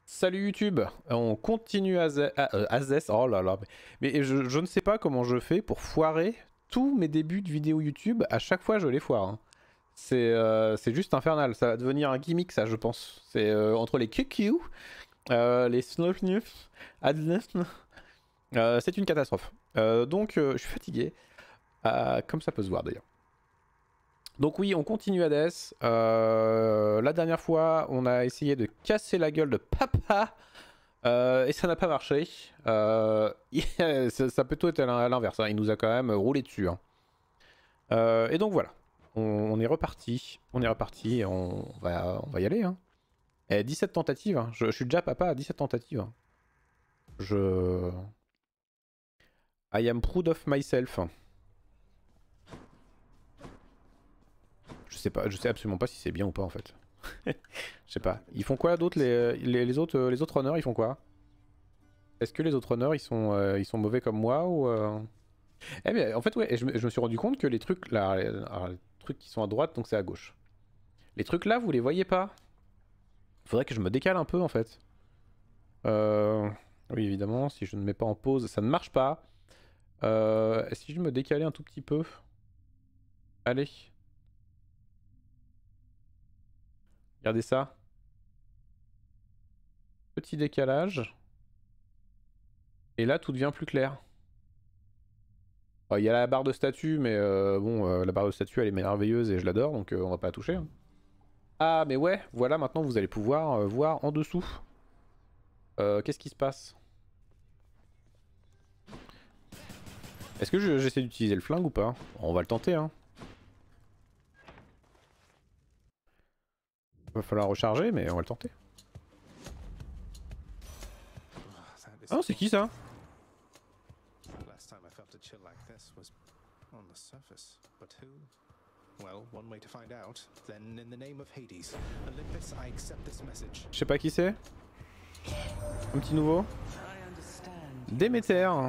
Salut YouTube, on continue Azes, oh là là, mais je ne sais pas comment je fais pour foirer tous mes débuts de vidéos YouTube, à chaque fois je les foire. Hein. C'est juste infernal, ça va devenir un gimmick ça je pense. C'est entre les QQ, les Snowfnuff, c'est une catastrophe. Donc je suis fatigué, comme ça peut se voir d'ailleurs. Donc oui, on continue Hades. La dernière fois, on a essayé de casser la gueule de Papa. Et ça n'a pas marché. Ça peut tout être à l'inverse. Hein. Il nous a quand même roulé dessus. Hein. Et donc voilà. On est reparti. On est reparti. On va y aller. Hein. Et 17 tentatives. Hein. Je suis déjà papa à 17 tentatives. Hein. I am proud of myself. Je sais absolument pas si c'est bien ou pas en fait. Je sais pas. Ils font quoi d'autres les autres runners ils font quoi? Est-ce que les autres runners ils sont mauvais comme moi ou Eh mais en fait ouais, je me suis rendu compte que les trucs là, alors, les trucs qui sont à droite donc c'est à gauche. Les trucs là vous les voyez pas. Faudrait que je me décale un peu en fait. Oui évidemment si je ne mets pas en pause ça ne marche pas. Si je me décalais un tout petit peu. Allez. Regardez ça. Petit décalage. Et là tout devient plus clair. Il y a la barre de statut, mais bon, la barre de statut elle est merveilleuse et je l'adore, donc on va pas la toucher. Hein. Ah, mais ouais, voilà, maintenant vous allez pouvoir voir en dessous. Qu'est-ce qui se passe? Est-ce que j'essaie d'utiliser le flingue ou pas? On va le tenter, hein. Va falloir recharger, mais on va le tenter. Ah, c'est qui ça? Je sais pas qui c'est. Un petit nouveau. Déméter.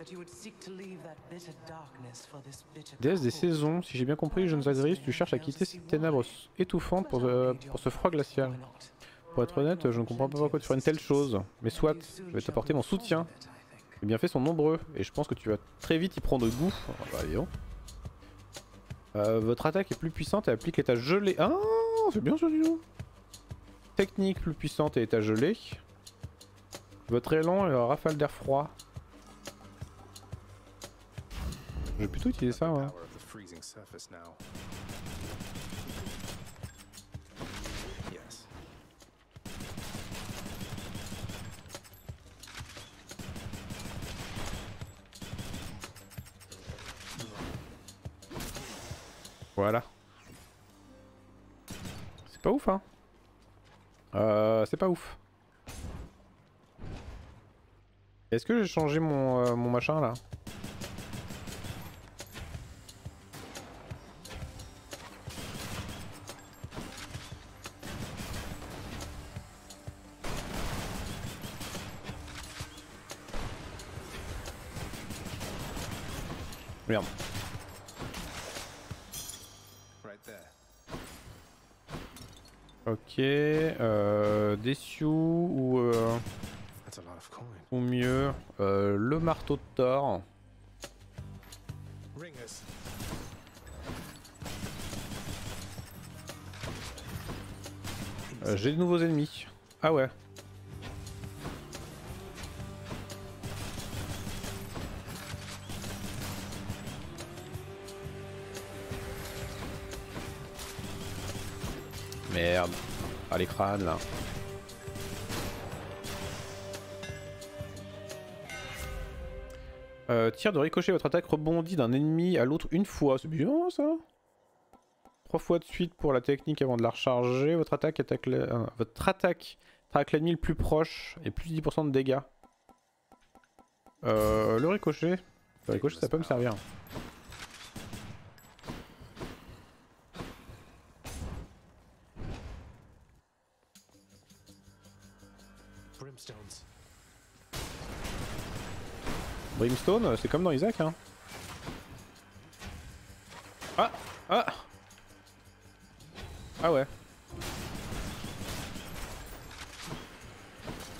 Déesse des saisons, si j'ai bien compris, jeune Aziris, tu cherches à quitter ces ténèbres étouffantes pour ce froid glacial. Pour être honnête, je ne comprends pas pourquoi tu ferais une telle chose. Mais soit, je vais t'apporter mon soutien. Les bienfaits sont nombreux, et je pense que tu vas très vite y prendre goût. Oh, bah, voyons. Votre attaque est plus puissante et applique l'état gelé. Ah, c'est bien ça, dis donc. Technique plus puissante et état gelé. Votre élan et la rafale d'air froid. Je vais plutôt utiliser ça, ouais. Voilà. C'est pas ouf, hein. C'est pas ouf. Est-ce que j'ai changé mon machin là? Merde. Ok, des ou mieux, le marteau de Thor. J'ai de nouveaux ennemis. Ah ouais. Merde. Ah les crânes là. Tir de ricochet, votre attaque rebondit d'un ennemi à l'autre une fois. C'est bien ça. 3 fois de suite pour la technique avant de la recharger. Votre attaque traque l'ennemi le plus proche et plus 10% de dégâts. Le ricochet. Le ricochet ça peut me servir. Brimstone, c'est comme dans Isaac, hein. Ah. Ah. Ah ouais.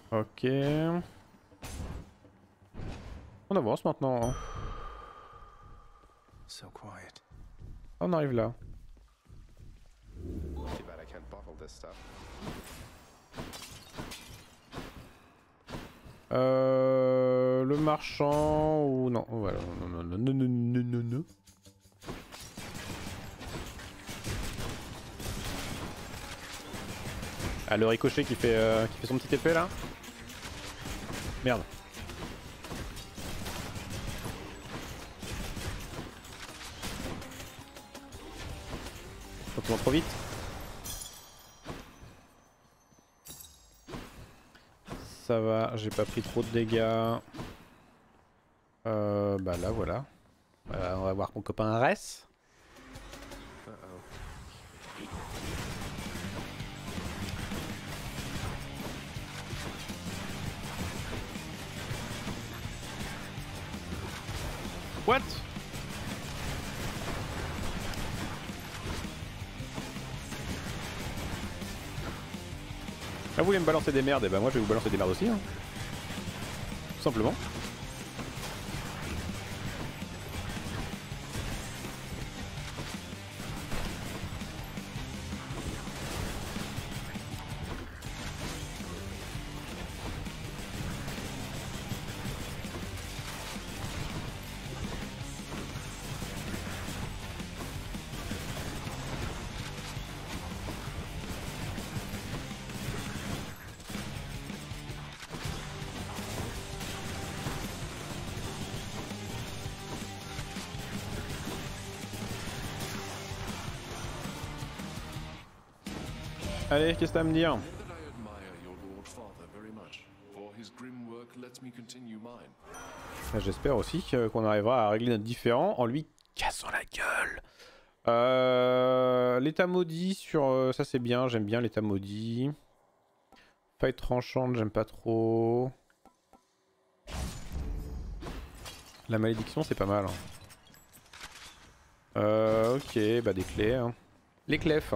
Ok. On avance maintenant. Hein. On arrive là. Le marchand ou non, voilà, non. Ah, le ricochet qui fait son petit épée là. Merde. Faut trop vite. Ça va, j'ai pas pris trop de dégâts. Bah là voilà. On va voir mon copain Res. What? Ah, vous voulez me balancer des merdes, et bah moi je vais vous balancer des merdes aussi. Hein. Tout simplement. Allez, qu'est-ce que t'as à me dire? J'espère aussi qu'on arrivera à régler notre différend en lui cassant la gueule. L'état maudit sur... ça c'est bien, j'aime bien l'état maudit. Faille tranchante, j'aime pas trop. La malédiction c'est pas mal. Hein. Ok, bah des clés. Hein. Les clefs.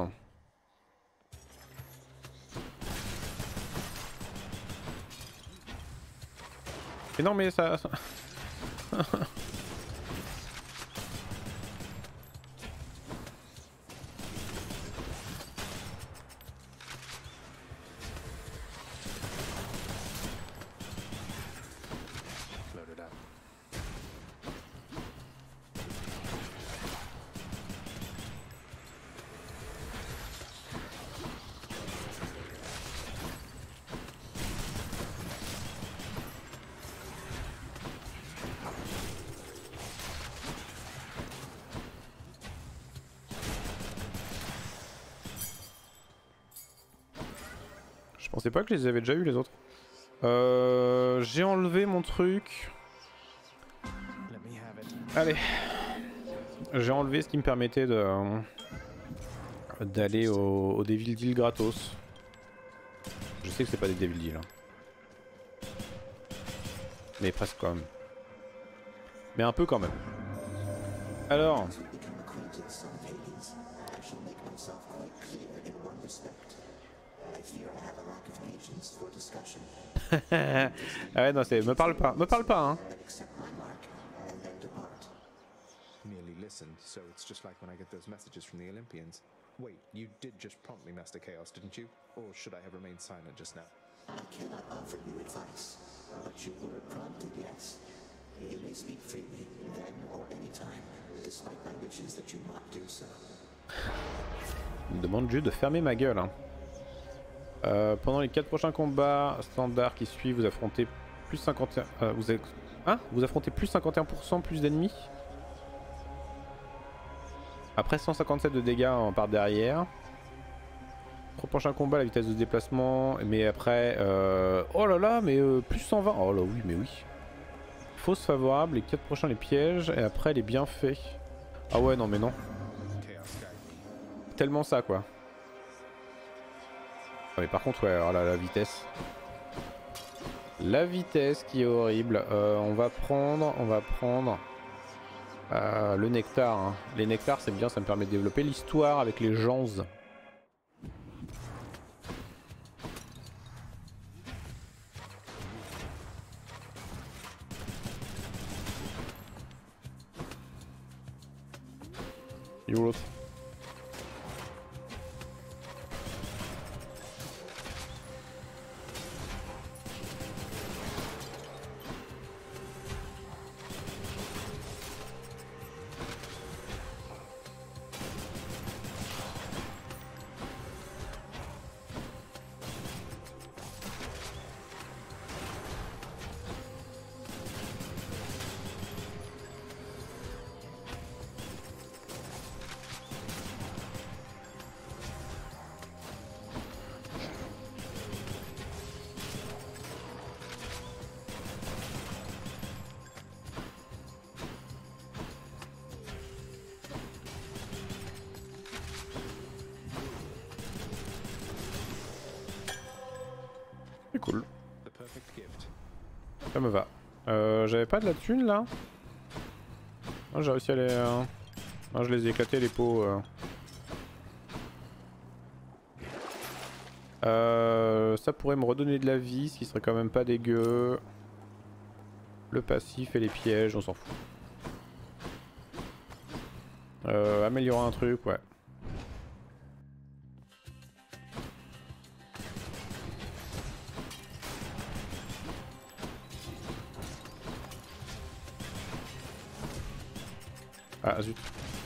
Mais non mais ça... Je pensais pas que je les avais déjà eu les autres. J'ai enlevé mon truc. Allez. J'ai enlevé ce qui me permettait d'aller au Devil Deal gratos. Je sais que c'est pas des Devil Deal. Hein. Mais presque quand même. Mais un peu quand même. Alors... ah ouais non c'est me parle pas hein. Merely listened, so it's just like when I get those messages from the Olympians. Wait, you did just prompt me, Master Chaos, didn't you? Or should I have remained silent just now? I cannot offer you advice, but you were prompted, yes. You may speak freely, then or any time, despite my wishes that you not do so. Il me demande juste de fermer ma gueule. Hein. Pendant les 4 prochains combats standards qui suivent, vous affrontez plus 51... vous affrontez plus 51% plus d'ennemis. Après 157 de dégâts par derrière. 3 prochains combats, la vitesse de déplacement. Mais après... oh là là, mais plus 120. Oh là oui, mais oui. Fausse favorable, les 4 prochains les pièges. Et après les bienfaits. Ah ouais, non mais non. Tellement ça quoi. Ah, mais par contre, ouais, alors là, la vitesse. La vitesse qui est horrible. On va prendre le nectar. Hein. Les nectars, c'est bien, ça me permet de développer l'histoire avec les gens. Il est où l'autre? C'est cool. The perfect gift. Ça me va. J'avais pas de la thune là. Ah, j'ai réussi à les... Ah, je les ai éclatés les pots. Ça pourrait me redonner de la vie, ce qui serait quand même pas dégueu. Le passif et les pièges, on s'en fout. Améliorer un truc, ouais. Ah zut.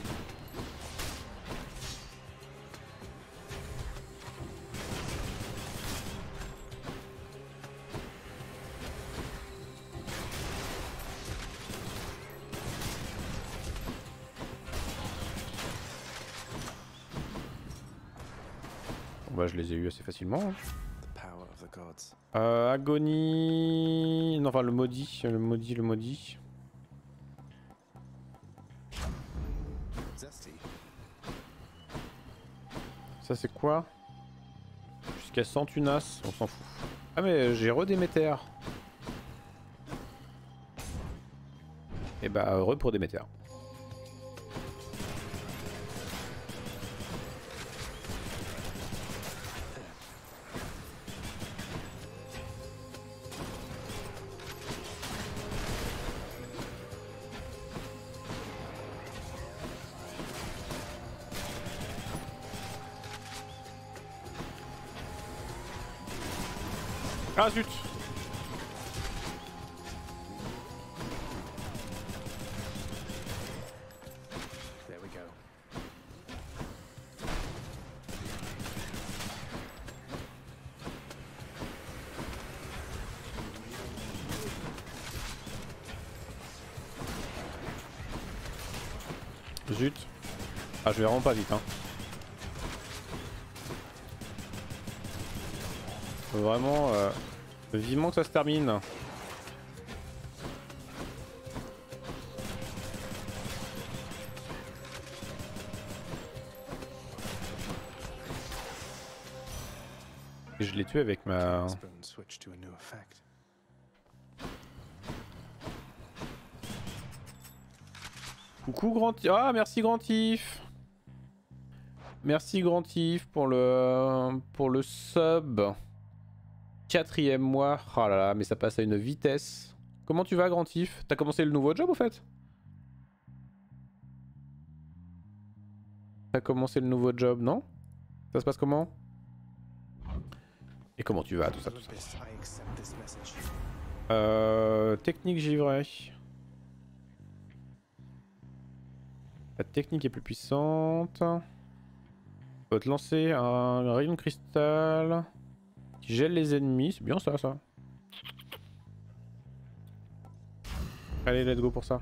Bon bah je les ai eu assez facilement. Hein. The power of the gods. Agonie... Non, enfin le maudit, le maudit. Zesty. Ça c'est quoi? Jusqu'à 100 tunas, on s'en fout. Ah mais j'ai redéméter. Et bah heureux pour Déméter. Ah zut! There we go. Zut! Ah je vais vraiment pas vite hein. Vraiment vivement que ça se termine. Et je l'ai tué avec ma... Spoon switch to a new effect. Coucou Grantif. Ah merci Grantif. Merci Grantif pour le sub. 4e mois. Oh là là, mais ça passe à une vitesse. Comment tu vas Grantif? T'as commencé le nouveau job au fait? T'as commencé le nouveau job, non? Ça se passe comment? Et comment tu vas, tout ça, tout ça. Olympus, I accept this message. Technique givrée. La technique est plus puissante. On va te lancer un rayon de cristal qui gèle les ennemis. C'est bien ça, ça. Allez, let's go pour ça.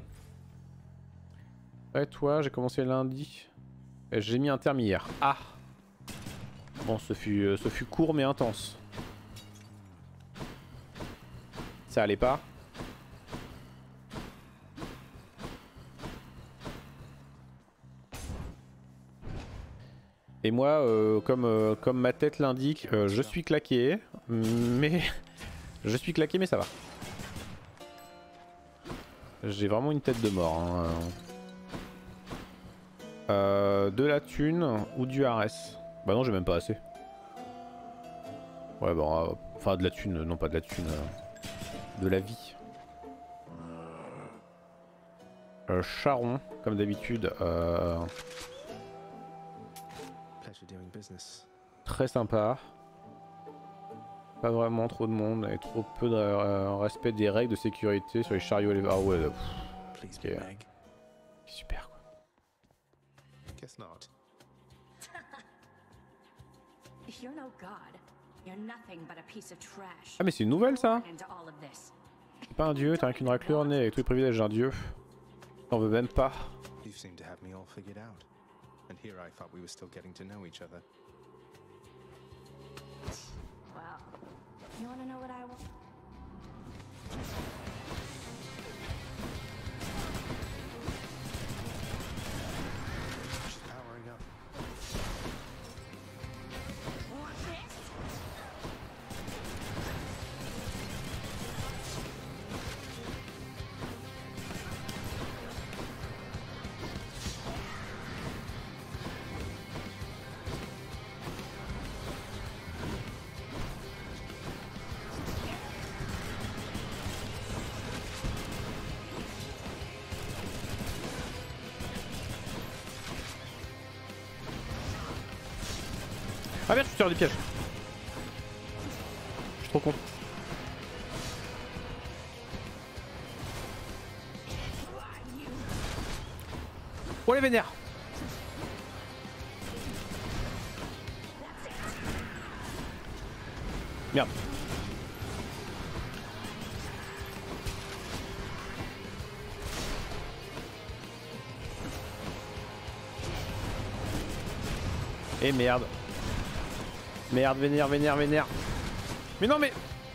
Et toi, j'ai commencé lundi. J'ai mis un terme hier. Ah! Bon, ce fut court mais intense. Ça allait pas. Et moi, comme ma tête l'indique, je suis claqué, mais je suis claqué, mais ça va. J'ai vraiment une tête de mort. Hein. De la thune ou du RS. Bah non, j'ai même pas assez. Ouais, bon, enfin de la thune, non pas de la thune, de la vie. Charron, comme d'habitude. doing business. Très sympa. Pas vraiment trop de monde et trop peu de respect des règles de sécurité sur les chariots et les... Ah ouais, Please, Ok. Meg. super quoi. Guess not. If you're no god, you're nothing but a piece of trash. Ah mais c'est une nouvelle ça? Into all of this. T'es pas un dieu, t'es rien qu'une raclure née avec tous les privilèges d'un dieu. T'en veux même pas. You seem to have me all figured out. And here I thought we were still getting to know each other. Well, you wanna know what I want? She's powering up. Want this? Ah merde, je suis sur des pièges. Je suis trop con. Oh les vénères. Merde. Et merde. Merde, vénère, vénère, vénère. Mais non mais...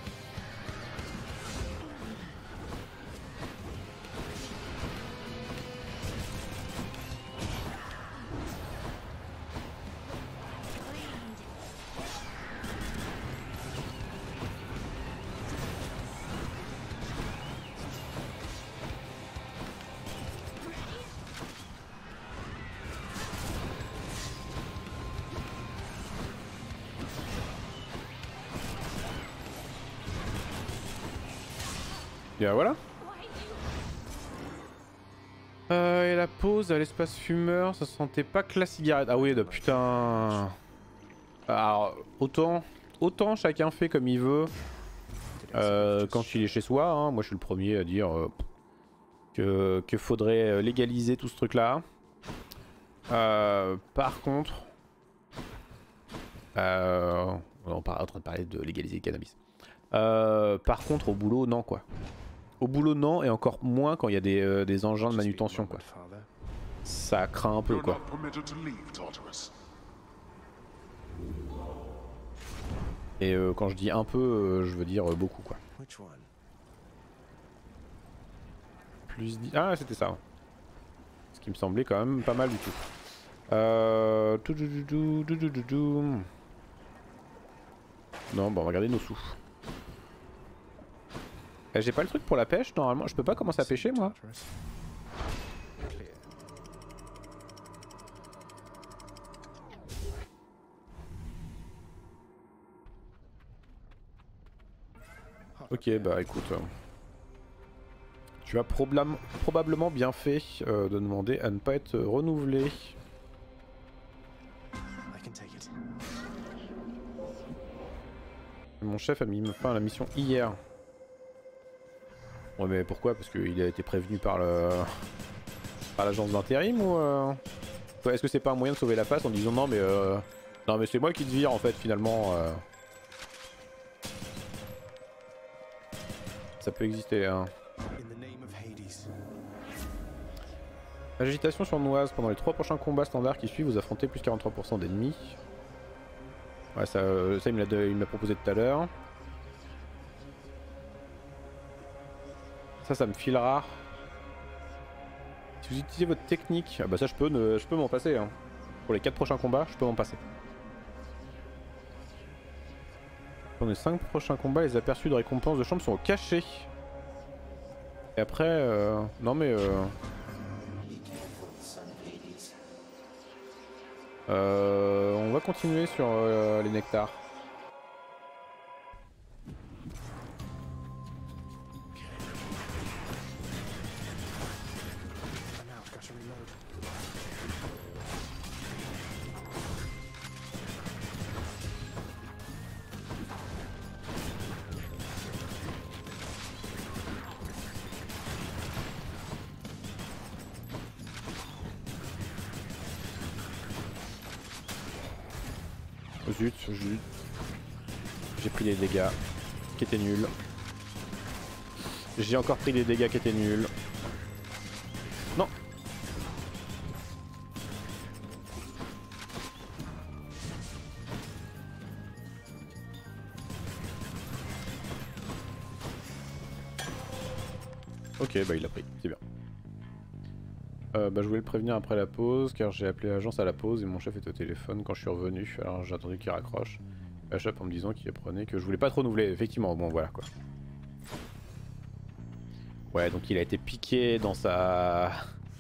Et voilà. Et la pause à l'espace fumeur, ça sentait pas que la cigarette. Ah oui, putain. Alors, autant chacun fait comme il veut quand il est chez soi. Hein. Moi, je suis le premier à dire que faudrait légaliser tout ce truc-là. Par contre, on est en train de parler de légaliser le cannabis. Par contre, au boulot, non quoi. Au boulot, non, et encore moins quand il y a des engins de manutention, quoi. Ça craint un peu, quoi. Et quand je dis un peu, je veux dire beaucoup, quoi. Plus 10... Ah, c'était ça. Ce qui me semblait quand même pas mal du tout. Non, bon, on va regarder nos sous. J'ai pas le truc pour la pêche, normalement. Je peux pas commencer à pêcher, moi. Ok, bah écoute. Tu as probablement bien fait de demander à ne pas être renouvelé. Mon chef a mis fin à la mission hier. Ouais mais pourquoi? Parce qu'il a été prévenu par l'agence d'intérim ou est-ce que c'est pas un moyen de sauver la face en disant non mais c'est moi qui te vire en fait finalement Ça peut exister hein. Agitation sournoise. Pendant les 3 prochains combats standards qui suivent, vous affrontez plus 43% d'ennemis. Ouais ça il me l'a proposé tout à l'heure. Ça me filera. Si vous utilisez votre technique, ah bah ça je peux m'en passer. Hein. Pour les 4 prochains combats, je peux m'en passer. Pour les 5 prochains combats, les aperçus de récompenses de chambre sont cachés. Et après, non mais on va continuer sur les nectars. Zut, j'ai pris des dégâts qui étaient nuls. J'ai encore pris des dégâts qui étaient nuls. Non. Ok, bah il l'a pris, c'est bien. Bah je voulais le prévenir après la pause car j'ai appelé l'agence à la pause et mon chef était au téléphone quand je suis revenu. Alors j'ai attendu qu'il raccroche. La chef en me disant qu'il apprenait que je voulais pas trop renouveler. Effectivement, bon voilà quoi. Ouais, donc il a été piqué dans sa...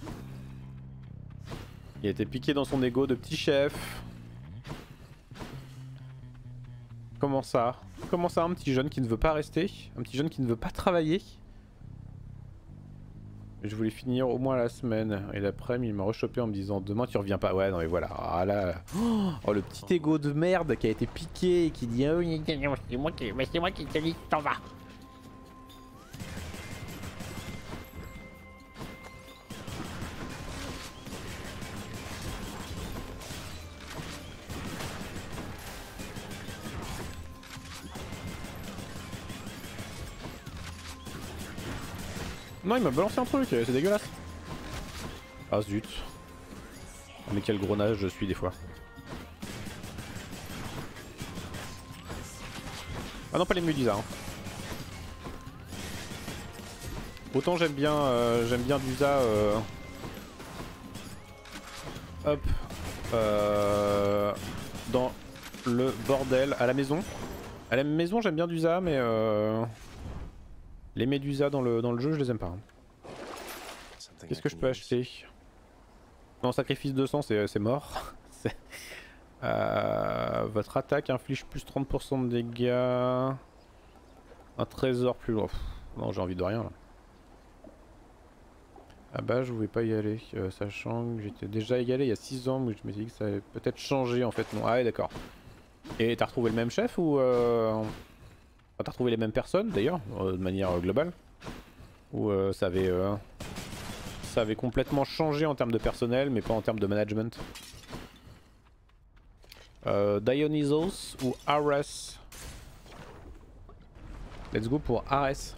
Il a été piqué dans son ego de petit chef. Comment ça? Comment ça, un petit jeune qui ne veut pas rester? Un petit jeune qui ne veut pas travailler? Je voulais finir au moins la semaine. Et l'après-midi, il m'a rechopé en me disant demain tu reviens pas. Ouais, non mais voilà. Ah là... Oh, le petit ego de merde qui a été piqué et qui dit oh, c'est moi qui te dis t'en vas. Non, il m'a balancé un truc, c'est dégueulasse. Ah zut. Mais quel gros nage je suis des fois. Ah non, pas les Medusa. Hein. Autant j'aime bien Dusa. Hop. Dans le bordel, à la maison. À la maison, j'aime bien Dusa, mais les Médusas dans le jeu, je les aime pas. Hein. Qu'est-ce que je peux acheter? Non, sacrifice de sang, c'est mort. Votre attaque inflige plus 30% de dégâts. Un trésor plus loin. Non, j'ai envie de rien là. Ah bah, je voulais pas y aller, sachant que j'étais déjà égalé il y a 6 ans, mais je me suis dit que ça allait peut-être changer en fait. Non, ah ouais, d'accord. Et t'as retrouvé le même chef ou t'as retrouvé les mêmes personnes d'ailleurs, de manière globale? Ou ça avait complètement changé en termes de personnel, mais pas en termes de management? Dionysos ou Ares? Let's go pour Ares.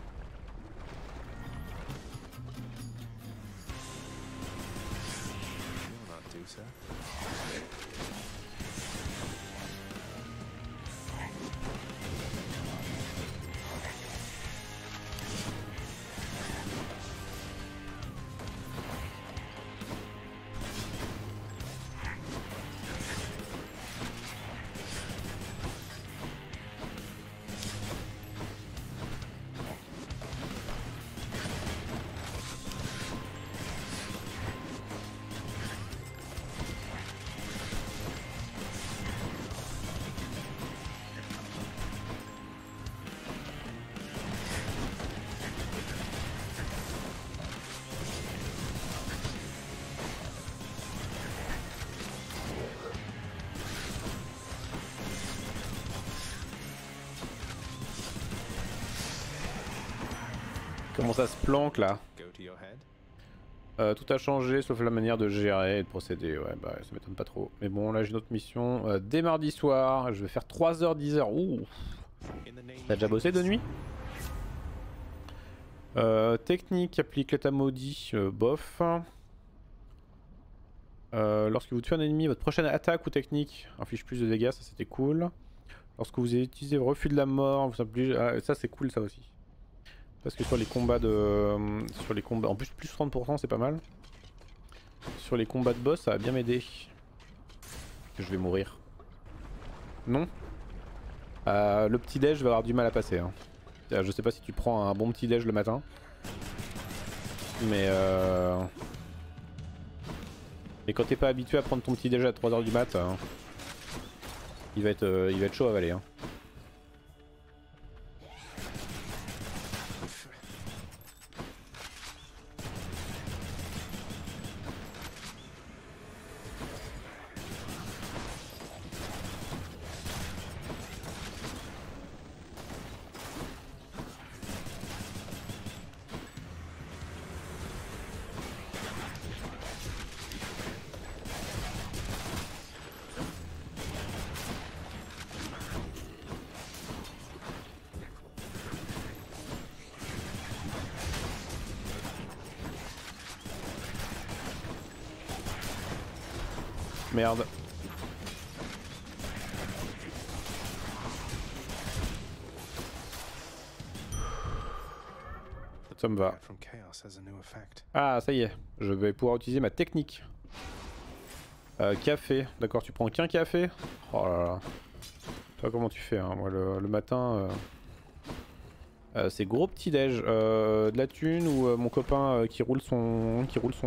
Comment ça se planque là? Tout a changé sauf la manière de gérer et de procéder. Ouais, bah ça m'étonne pas trop. Mais bon, là j'ai une autre mission. Dès mardi soir, je vais faire 3h, 10h. Ouh! T'as déjà bossé de nuit? Technique, applique l'état maudit, bof. Lorsque vous tuez un ennemi, votre prochaine attaque ou technique inflige plus de dégâts, ça c'était cool. Lorsque vous utilisez le refus de la mort, vous oblige... ah, ça c'est cool ça aussi. Parce que sur les combats de... En plus 30% c'est pas mal. Sur les combats de boss ça va bien m'aider. Je vais mourir. Non. Le petit déj va avoir du mal à passer. Hein. Je sais pas si tu prends un bon petit déj le matin. Mais et quand t'es pas habitué à prendre ton petit déj à 3h du mat, il va être chaud à avaler. Hein. Merde. Ça me va. From chaos has a new effect. Ah, ça y est. Je vais pouvoir utiliser ma technique. Café. D'accord, tu prends qu'un café? Oh là là. Je sais pas comment tu fais, hein. Moi, le matin... c'est gros petit déj. De la thune ou mon copain qui roule son...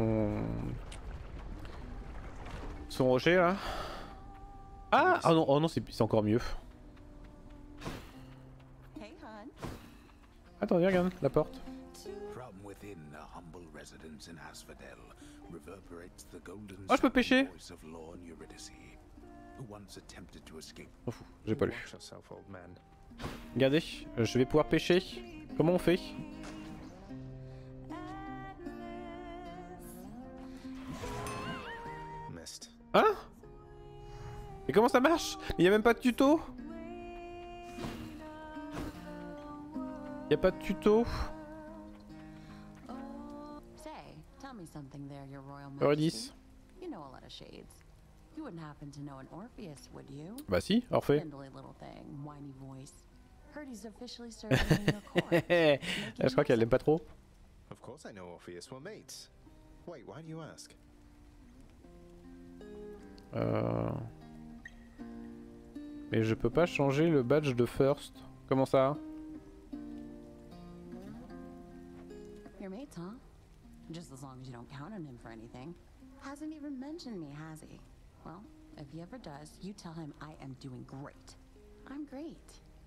Son rocher, là. Ah, oh non, c'est encore mieux. Hey, hon. Attendez, regarde, la porte. From within a humble residence in Asphodel reverberates the golden Oh, je peux pêcher. voice of Lorne Eurydice, who once attempted to escape. M'en fous, j'ai pas lu. Watch yourself, old man. Regardez, je vais pouvoir pêcher. Comment on fait? Missed. Hein? Et comment ça marche? Il y a même pas de tuto? Il y a pas de tuto? Say, tell me something there, Your Royal Eurydice. Majesty. You know a lot of shades. You wouldn't happen to know an Orpheus, would you? Bah si, Orphée. Spindly little thing, whiny voice. Heard he's officially serving in your court. Je crois qu'elle l'aime pas trop. Of course I know Orpheus. We're mates. Wait, why do you ask? Mais je peux pas changer le badge de First. Comment ça? Your mates, huh? Just as long as you don't count on him for anything. Hasn't even mentioned me, has he? Well, if he ever does, you tell him I am doing great. I'm great.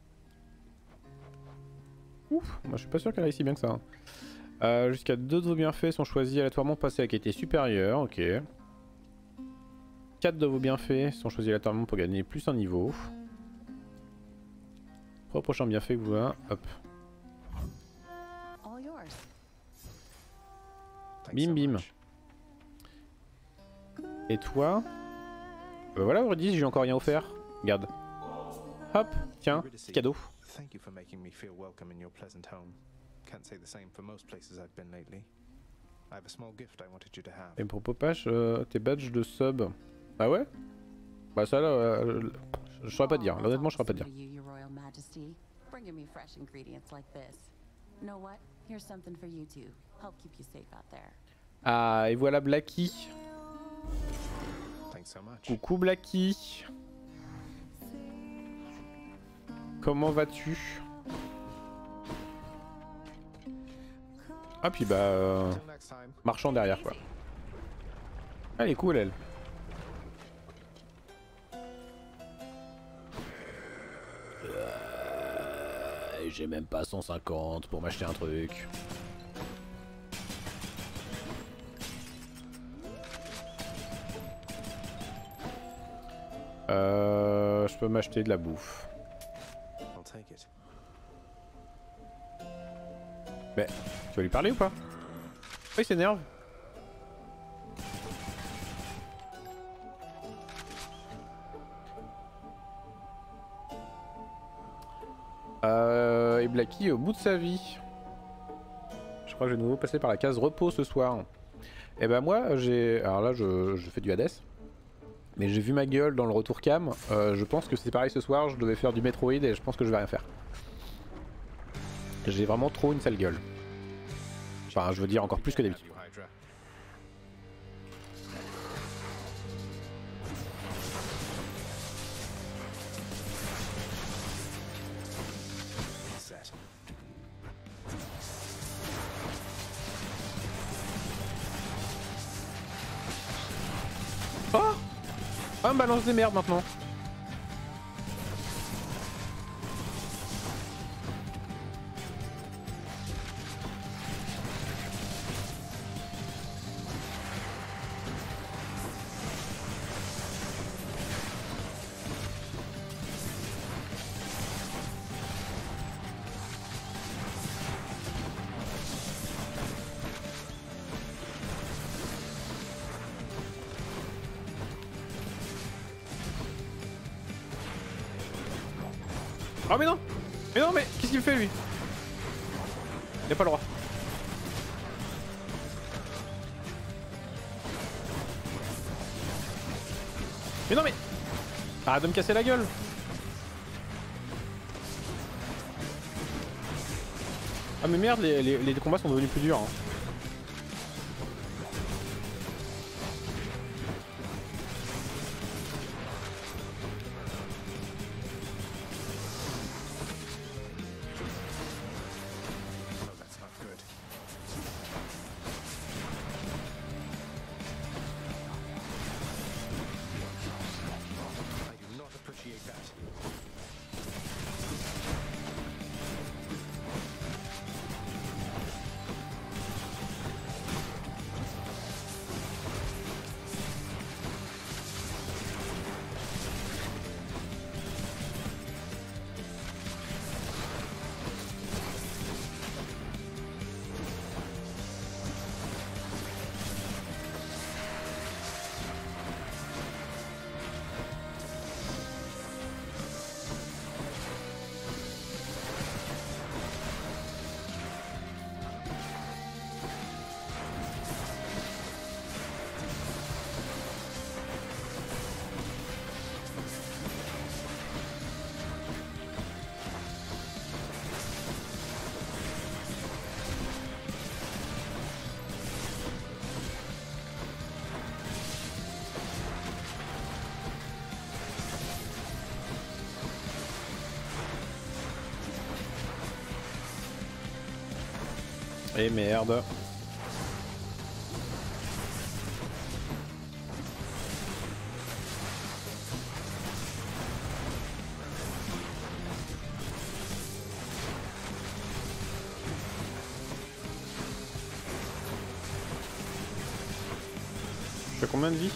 Ouf, moi je suis pas sûr qu'elle réussit bien que ça. Hein. Jusqu'à 2 de vos bienfaits sont choisis aléatoirement pour passer à la qualité supérieure, ok. 4 de vos bienfaits sont choisis aléatoirement pour gagner plus un niveau. 3 prochains bienfaits que vous avez, hop. All yours. Thanks Bim so bim. much. Et toi? Bah voilà, Eurydice, j'ai encore rien offert. Regarde. Hop, tiens, petit cadeau. Thank you for making me feel welcome in your pleasant home. Can't say the same for most places I've been lately. I have a small gift I wanted you to have. Et pour Popache, tes badges de sub. Ah ouais? Bah ça là, je saurais pas te dire. Là, honnêtement, je saurais pas te dire. You, Your Royal Majesty, bringing me fresh ingredients like this. Know what? Here's something for you too. Help keep you safe out there. Ah, et voilà Blacky. Thanks so much. Coucou Blacky. Comment vas-tu? Ah puis bah... Till next time. marchand derrière quoi. Elle est cool elle. J'ai même pas 150 pour m'acheter un truc. Je peux m'acheter de la bouffe. I'll take it. Mais tu vas lui parler ou pas? Oh, il s'énerve. Et Blacky est au bout de sa vie. Je crois que je vais de nouveau passer par la case repos ce soir. Et ben moi j'ai... Alors là je fais du Hades. Mais j'ai vu ma gueule dans le retour cam. Je pense que c'est pareil ce soir. Je devais faire du Metroid et je pense que je vais rien faire. J'ai vraiment trop une sale gueule. Enfin je veux dire encore plus que d'habitude. You, Hydra. Set. Oh! Ah, me balance des merdes maintenant. Oh mais non! Mais non mais qu'est-ce qu'il fait lui? Il a pas le droit. Mais non mais... Arrête de me casser la gueule. Ah mais merde, les combats sont devenus plus durs. Hein. Oh, that's not good. I do not appreciate that. Et merde. Je fais combien de vie?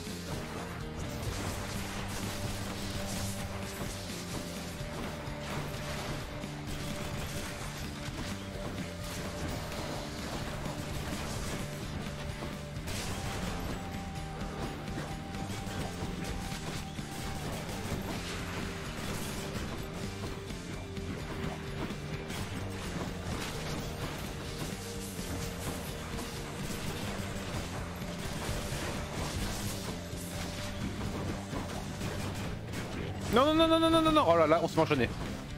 Non non non non non non non non. Oh là là, on se fait enchaîner.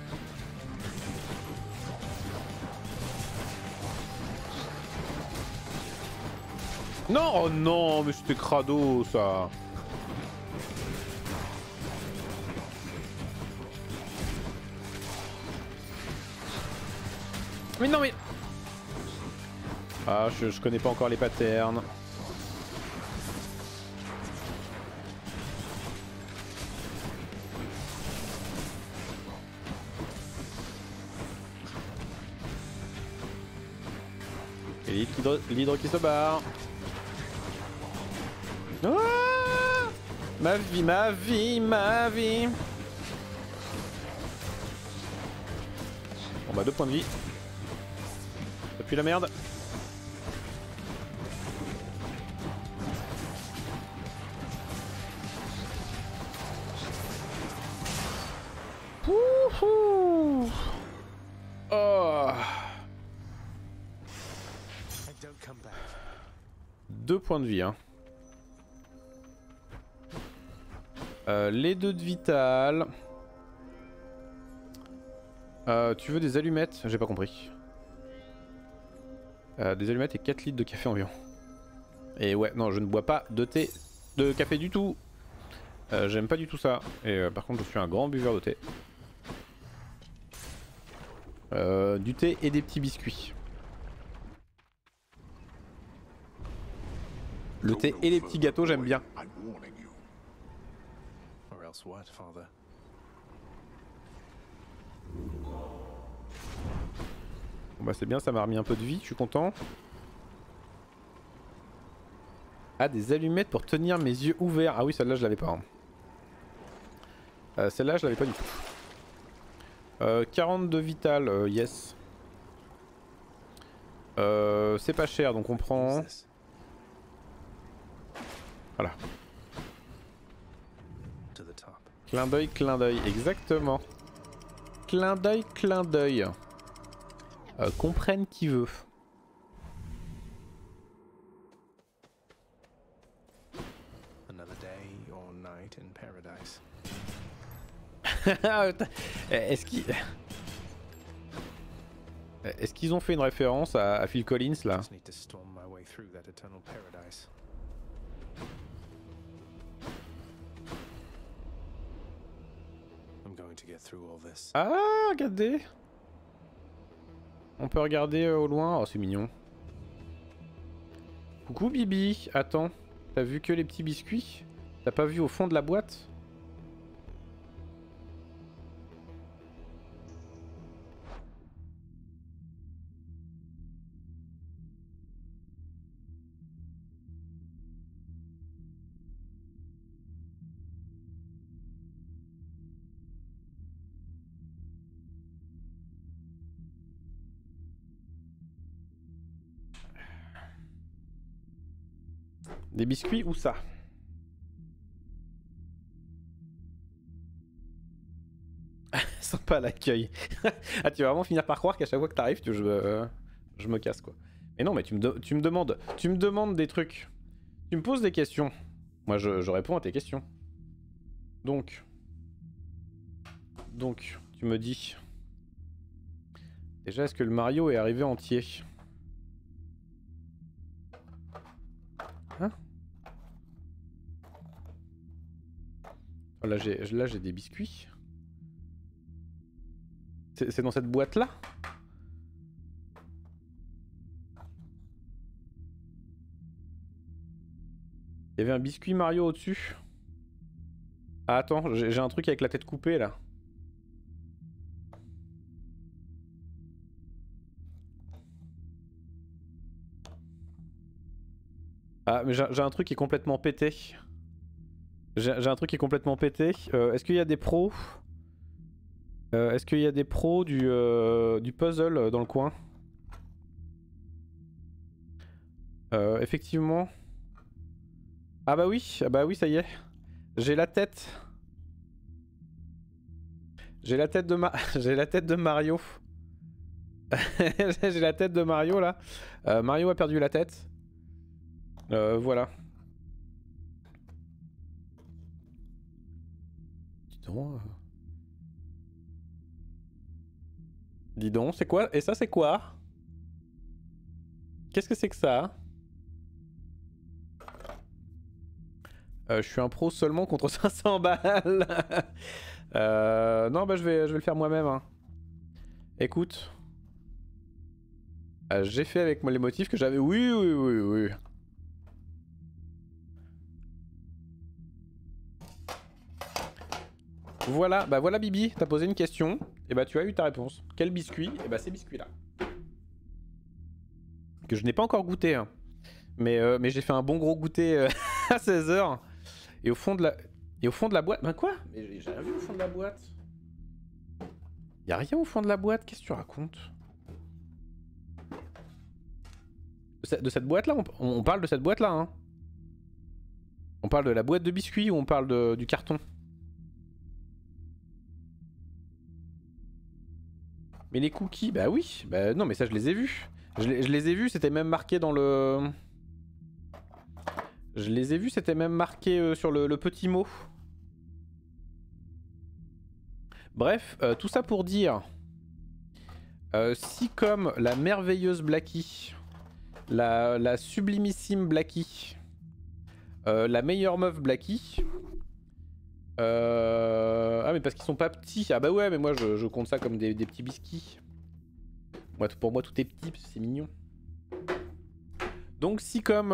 Non, oh non, mais c'était crado ça. Mais non mais... Ah, je connais pas encore les patterns. Et l'hydre qui se barre. Ah, ma vie, ma vie, ma vie. Bon bah 2 points de vie. Ça pue la merde. Wouhou. Oh. 2 points de vie hein. Les 2 de vital. Tu veux des allumettes? J'ai pas compris. Des allumettes et 4 litres de café environ. Et ouais, non, je ne bois pas de thé, de café du tout. J'aime pas du tout ça. Et par contre, je suis un grand buveur de thé. Du thé et des petits biscuits. Le thé et les petits gâteaux, j'aime bien. Or else what, father? Bon bah c'est bien, ça m'a remis un peu de vie, je suis content. Ah, des allumettes pour tenir mes yeux ouverts. Ah oui, celle-là je l'avais pas. Hein. Celle-là je l'avais pas du tout. 42 vital, yes. C'est pas cher, donc on prend... Voilà. Clin d'œil, exactement. Clin d'œil. Comprenne qui veut. Another day or night night in paradise. Est-ce qu'ils ont fait une référence à Phil Collins là? Just need to storm my way through that eternal paradise. I'm going to get through all this. Ah, regardez! On peut regarder au loin. Oh, c'est mignon. Coucou Bibi, attends. T'as vu que les petits biscuits? T'as pas vu au fond de la boîte? Des biscuits ou ça? Sympa l'accueil. Ah, tu vas vraiment finir par croire qu'à chaque fois que t'arrives, je me casse quoi. Mais non, mais tu me demandes des trucs. Tu me poses des questions. Moi, je réponds à tes questions. Donc, tu me dis. Déjà, est-ce que le Mario est arrivé entier? Hein? Oh, là, j'ai des biscuits. C'est dans cette boîte-là? Il y avait un biscuit Mario au-dessus. Ah, attends, j'ai un truc avec la tête coupée, là. Ah, mais j'ai un truc qui est complètement pété. J'ai un truc qui est complètement pété. Est-ce qu'il y a des pros? Est-ce qu'il y a des pros du puzzle dans le coin? Effectivement. Ah bah oui, ça y est. J'ai la tête. J'ai la tête de Mario. J'ai la tête de Mario là. Mario a perdu la tête. Voilà. Dis donc. Dis donc, c'est quoi? Et ça, c'est quoi? Qu'est-ce que c'est que ça? Je suis un pro seulement contre 500 balles. Non, bah je vais le faire moi-même. Hein. Écoute. J'ai fait avec moi les motifs que j'avais. Oui. Voilà, bah voilà Bibi, t'as posé une question, et bah tu as eu ta réponse. Quel biscuit? Et bah ces biscuits-là. Que je n'ai pas encore goûté, hein. Mais j'ai fait un bon gros goûter à 16h. Et au fond de la boîte... Ben quoi? Mais j'ai rien vu au fond de la boîte. Y'a rien au fond de la boîte, qu'est-ce que tu racontes? De cette boîte-là, on parle de cette boîte-là, hein. On parle de la boîte de biscuits ou on parle du carton? Mais les cookies, bah oui, bah non mais ça je les ai vus. Je les ai vus, c'était même marqué dans le... Je les ai vus, c'était même marqué sur le petit mot. Bref, tout ça pour dire... si comme la merveilleuse Blackie, la sublimissime Blackie, la meilleure meuf Blackie... Ah mais parce qu'ils sont pas petits. Ah bah ouais mais moi je compte ça comme des petits biscuits. Pour moi tout est petit parce que c'est mignon. Donc si comme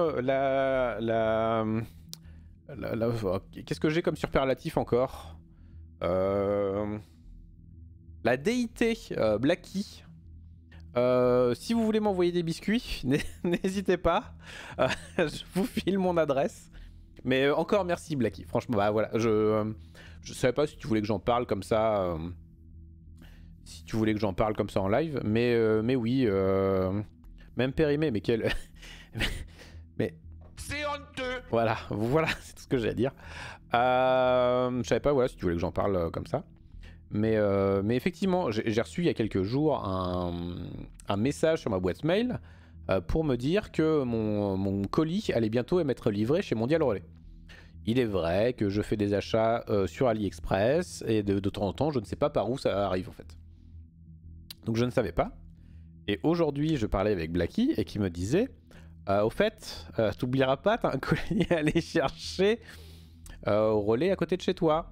qu'est-ce que j'ai comme superlatif encore? La déité Blackie. Si vous voulez m'envoyer des biscuits, n'hésitez pas. Je vous file mon adresse. Mais encore merci Blackie, franchement, bah voilà, je savais pas si tu voulais que j'en parle comme ça, si tu voulais que j'en parle comme ça en live, mais oui, même périmé, mais quel... mais... C'est honteux. Voilà, c'est tout ce que j'ai à dire. Je savais pas, voilà, si tu voulais que j'en parle comme ça. Mais effectivement, j'ai reçu il y a quelques jours un message sur ma boîte mail pour me dire que mon colis allait bientôt être livré chez Mondial Relais. Il est vrai que je fais des achats sur AliExpress et de temps en temps, je ne sais pas par où ça arrive en fait. Donc je ne savais pas. Et aujourd'hui, je parlais avec Blacky et qui me disait au fait, t'oublieras pas, t'as un colis à aller chercher au relais à côté de chez toi.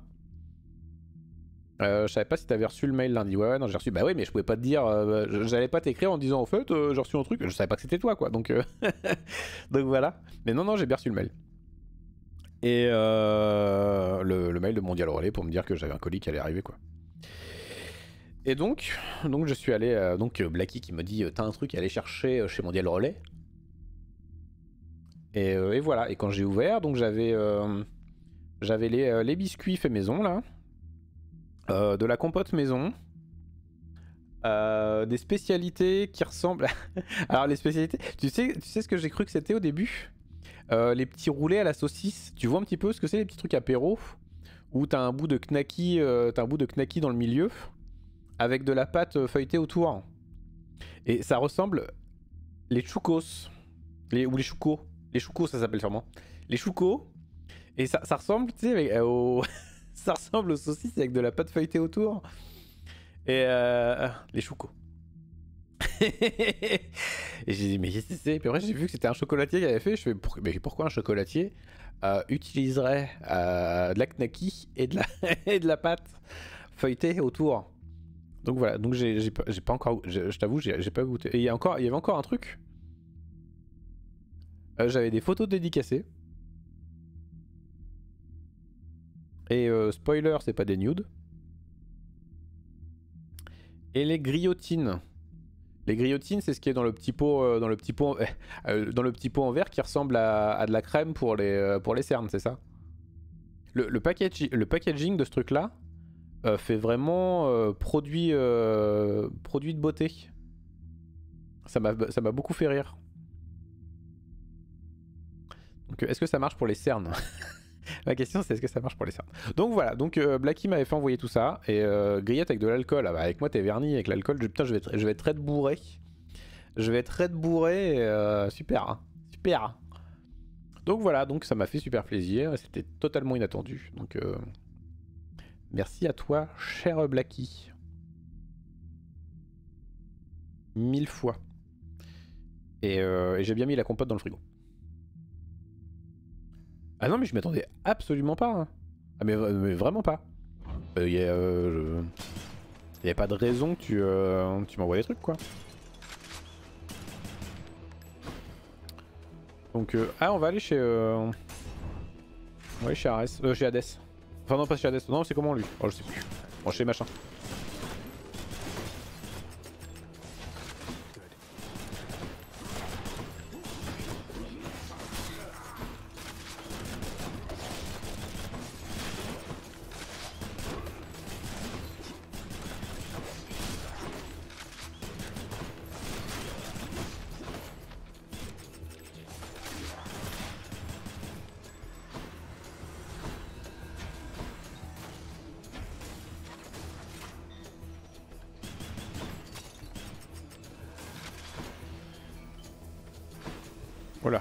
Je savais pas si t'avais reçu le mail lundi. Ouais, non, j'ai reçu. Bah oui, mais je pouvais pas te dire. J'allais pas t'écrire en disant en fait, j'ai reçu un truc. Je savais pas que c'était toi, quoi. Donc, donc voilà. Mais non, non, j'ai bien reçu le mail. Et le mail de Mondial Relais pour me dire que j'avais un colis qui allait arriver, quoi. Et donc je suis allé. Donc Blacky qui me dit t'as un truc à aller chercher chez Mondial Relais. Et voilà. Et quand j'ai ouvert, donc j'avais les biscuits faits maison là. De la compote maison, des spécialités qui ressemblent. Alors les spécialités, tu sais ce que j'ai cru que c'était au début, les petits roulés à la saucisse. Tu vois un petit peu ce que c'est les petits trucs apéro où t'as un bout de knacky, dans le milieu avec de la pâte feuilletée autour. Et ça ressemble les choucos, ou les choucos. Les choucos ça s'appelle sûrement. Les choucos. Et ça ressemble, tu sais, au ça ressemble aux saucisses avec de la pâte feuilletée autour. Et les choucos. Et j'ai dit, mais qu'est-ce que c'est? Puis après, j'ai vu que c'était un chocolatier qui avait fait. Je fais, mais pourquoi un chocolatier utiliserait de la knacky et de la pâte feuilletée autour? Donc voilà, donc j'ai pas encore. Je t'avoue, j'ai pas goûté. Et il y avait encore un truc. J'avais des photos dédicacées. Et spoiler, c'est pas des nudes. Et les grillotines. Les grillotines, c'est ce qui est dans le petit pot, dans le petit pot en verre qui ressemble à de la crème pour les cernes, c'est ça? Le packaging de ce truc-là fait vraiment produit de beauté. Ça m'a beaucoup fait rire. Donc, est-ce que ça marche pour les cernes? La question c'est est-ce que ça marche pour les cernes. Donc voilà, donc Blacky m'avait fait envoyer tout ça. Et grillette avec de l'alcool. Ah bah, avec moi t'es verni avec l'alcool. Putain je vais être très bourré. Je vais être très bourré. Super. Hein. Super. Donc voilà, donc ça m'a fait super plaisir. C'était totalement inattendu. Donc merci à toi cher Blacky. 1000 fois. Et j'ai bien mis la compote dans le frigo. Ah non mais je m'attendais absolument pas. Hein. Ah mais vraiment pas. Il y a pas de raison que tu m'envoies des trucs quoi. Donc on va aller chez on va aller chez Ares, chez Hades. Enfin non pas chez Hades, non c'est comment lui? Oh je sais plus. Bon chez machin. Voilà.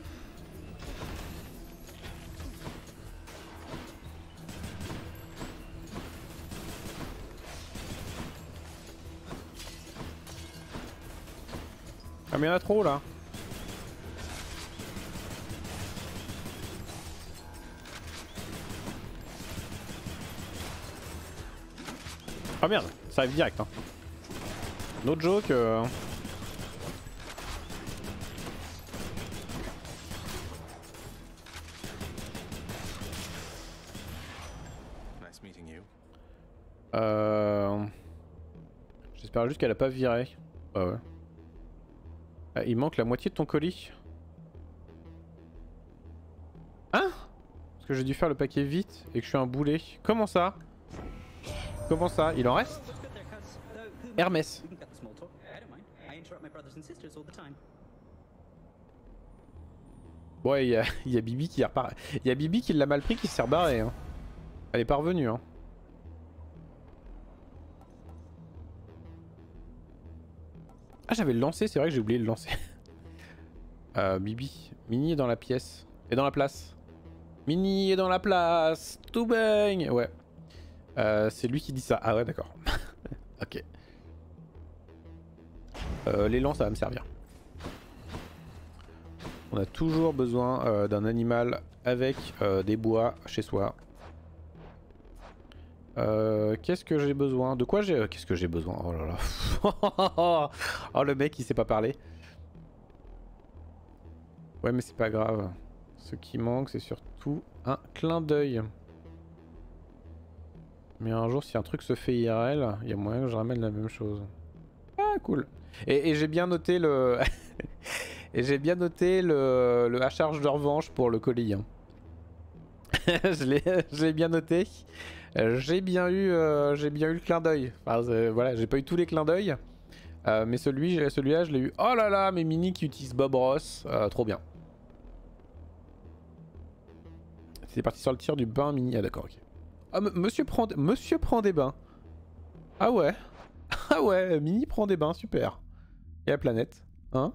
Ah mais il y en a trop là. Ah merde, ça arrive direct hein. No joke. Nice meeting you. J'espère juste qu'elle a pas viré. Ah ouais. Ah, il manque la moitié de ton colis. Hein? Parce que j'ai dû faire le paquet vite et que je suis un boulet. Comment ça? Comment ça? Il en reste? Hermès. Ouais, il y a Bibi qui repart. Il y a Bibi qui l'a mal pris, qui s'est rebarré. Hein. Elle est pas revenue. Hein. Ah, j'avais le lancer, c'est vrai que j'ai oublié de le lancer. Bibi. Mini est dans la pièce. Et dans la place. Mini est dans la place. Tout baigne. Ouais. C'est lui qui dit ça. Ah ouais, d'accord. Ok. L'élan, ça va me servir. On a toujours besoin d'un animal avec des bois chez soi. Qu'est-ce que j'ai besoin? De quoi j'ai... Qu'est-ce que j'ai besoin? Oh là là. Oh le mec il sait pas parler. Ouais mais c'est pas grave. Ce qui manque c'est surtout un clin d'œil. Mais un jour si un truc se fait IRL, il y a moyen que je ramène la même chose. Ah cool. Et j'ai bien noté le... Et j'ai bien noté le à charge de revanche pour le colis. Hein. je l'ai bien noté. J'ai bien eu le clin d'œil. Enfin, voilà, j'ai pas eu tous les clins d'œil. Mais celui-là, je l'ai eu. Oh là là, mes mini qui utilisent Bob Ross. Trop bien. C'est parti sur le tir du bain mini. Ah d'accord, ok. Ah, monsieur prend des bains. Ah ouais. Ah ouais, mini prend des bains, super. Et la planète, hein?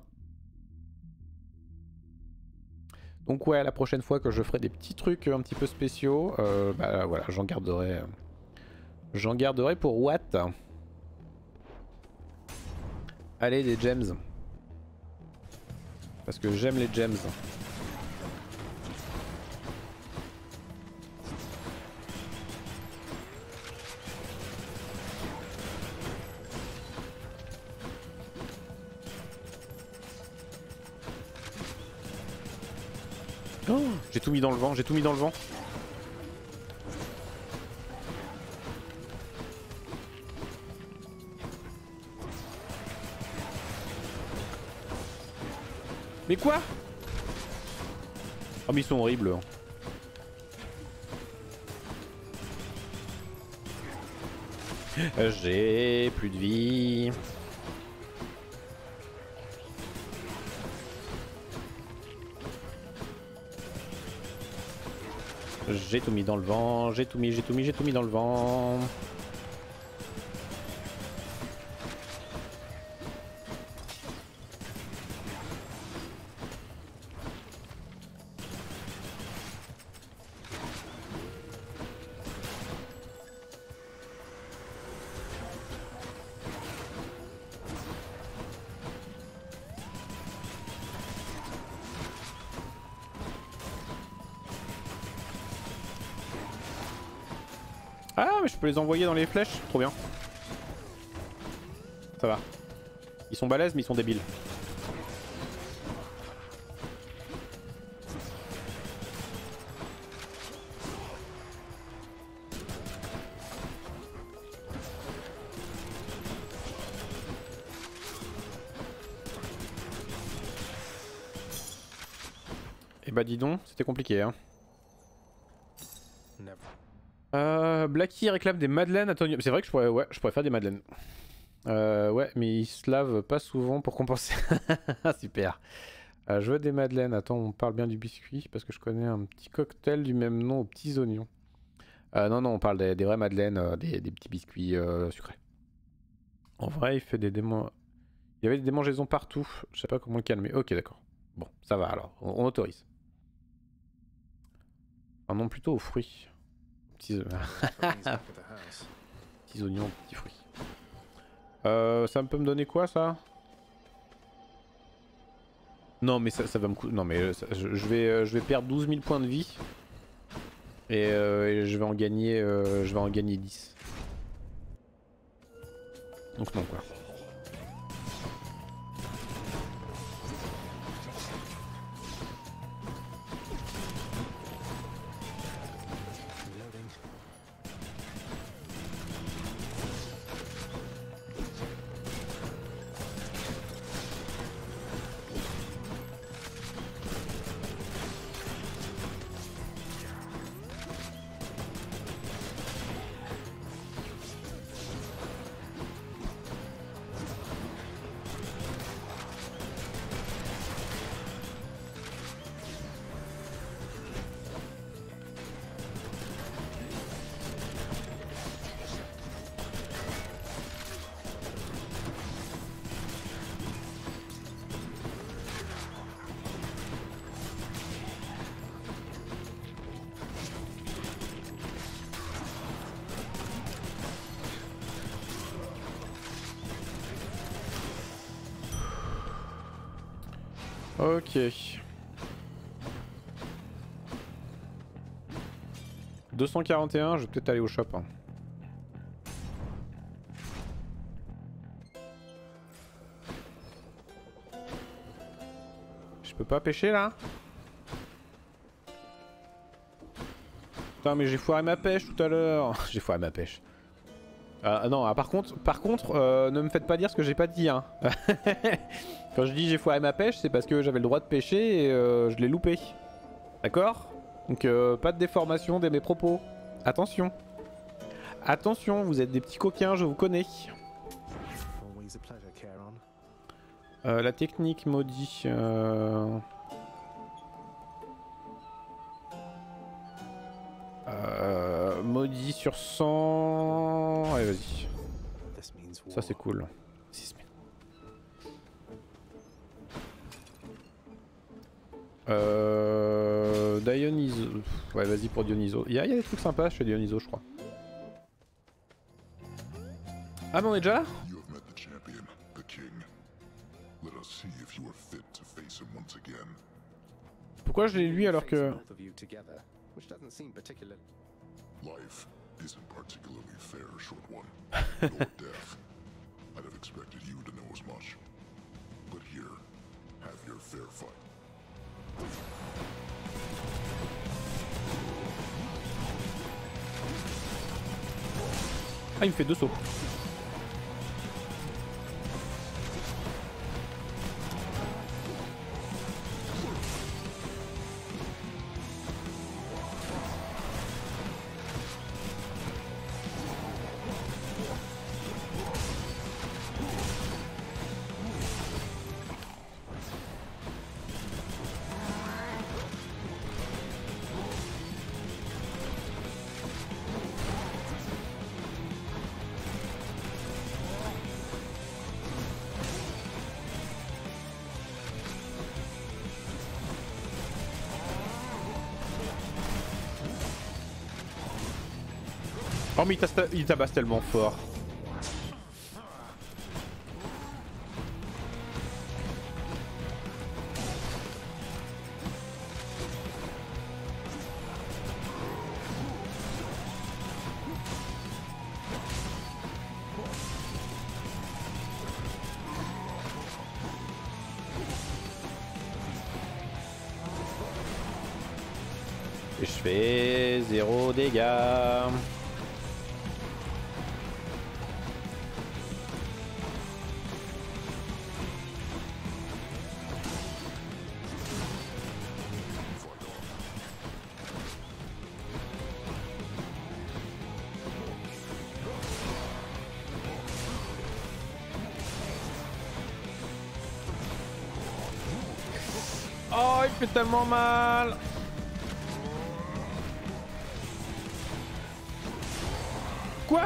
Donc ouais, la prochaine fois que je ferai des petits trucs un petit peu spéciaux, bah voilà, j'en garderai pour Watt. Allez, des gems. Parce que j'aime les gems. Oh, j'ai tout mis dans le vent, j'ai tout mis dans le vent. Mais quoi? Oh mais ils sont horribles. J'ai plus de vie. J'ai tout mis dans le vent, j'ai tout mis dans le vent. Ah mais je peux les envoyer dans les flèches, trop bien. Ça va. Ils sont balèzes mais ils sont débiles. Et bah dis donc, c'était compliqué hein. Blacky réclame des madeleines à Tony. C'est vrai que je pourrais faire des madeleines. Ouais, mais ils se lavent pas souvent pour compenser. Super. Je veux des madeleines. Attends, on parle bien du biscuit parce que je connais un petit cocktail du même nom aux petits oignons. Non, on parle des vraies madeleines, des petits biscuits sucrés. En vrai, il fait des démons. Il y avait des démangeaisons partout. Je sais pas comment le calmer. Ok, d'accord. Bon, ça va alors. On autorise. Un nom plutôt aux fruits. Petits oignons, petits fruits. Ça peut me donner quoi ça? Non mais ça va me coûter. Non mais je vais perdre 12 000 points de vie. Et je vais en gagner 10. Donc non quoi. Ok. 241, je vais peut-être aller au shop. Hein. Je peux pas pêcher là? Putain mais j'ai foiré ma pêche tout à l'heure. J'ai foiré ma pêche. Non, par contre, ne me faites pas dire ce que j'ai pas dit. Hein. Quand je dis j'ai foiré ma pêche, c'est parce que j'avais le droit de pêcher et je l'ai loupé. D'accord? Donc pas de déformation de mes propos. Attention. Attention, vous êtes des petits coquins, je vous connais. Always a pleasure, Charon. La technique maudit. Maudit sur 100. Allez, vas-y. This means war. Ça, c'est cool. Dionyso. Ouais, vas-y pour Dionyso. Il y a des trucs sympas chez Dionyso, je crois. Ah, mais on est déjà là? You have met the champion, the king. Let us see if you are fit to face him once again. Pourquoi je l'ai lui alors que... Both of you together, which doesn't seem particularly. Life isn't particularly fair, short one. Nor death. I'd have expected you to know as much. But here, have your fair fight. Ah, il me fait 2 sauts. Oh mais il tabasse tellement fort. Et je fais 0 dégâts. Oh, il fait tellement mal. Quoi?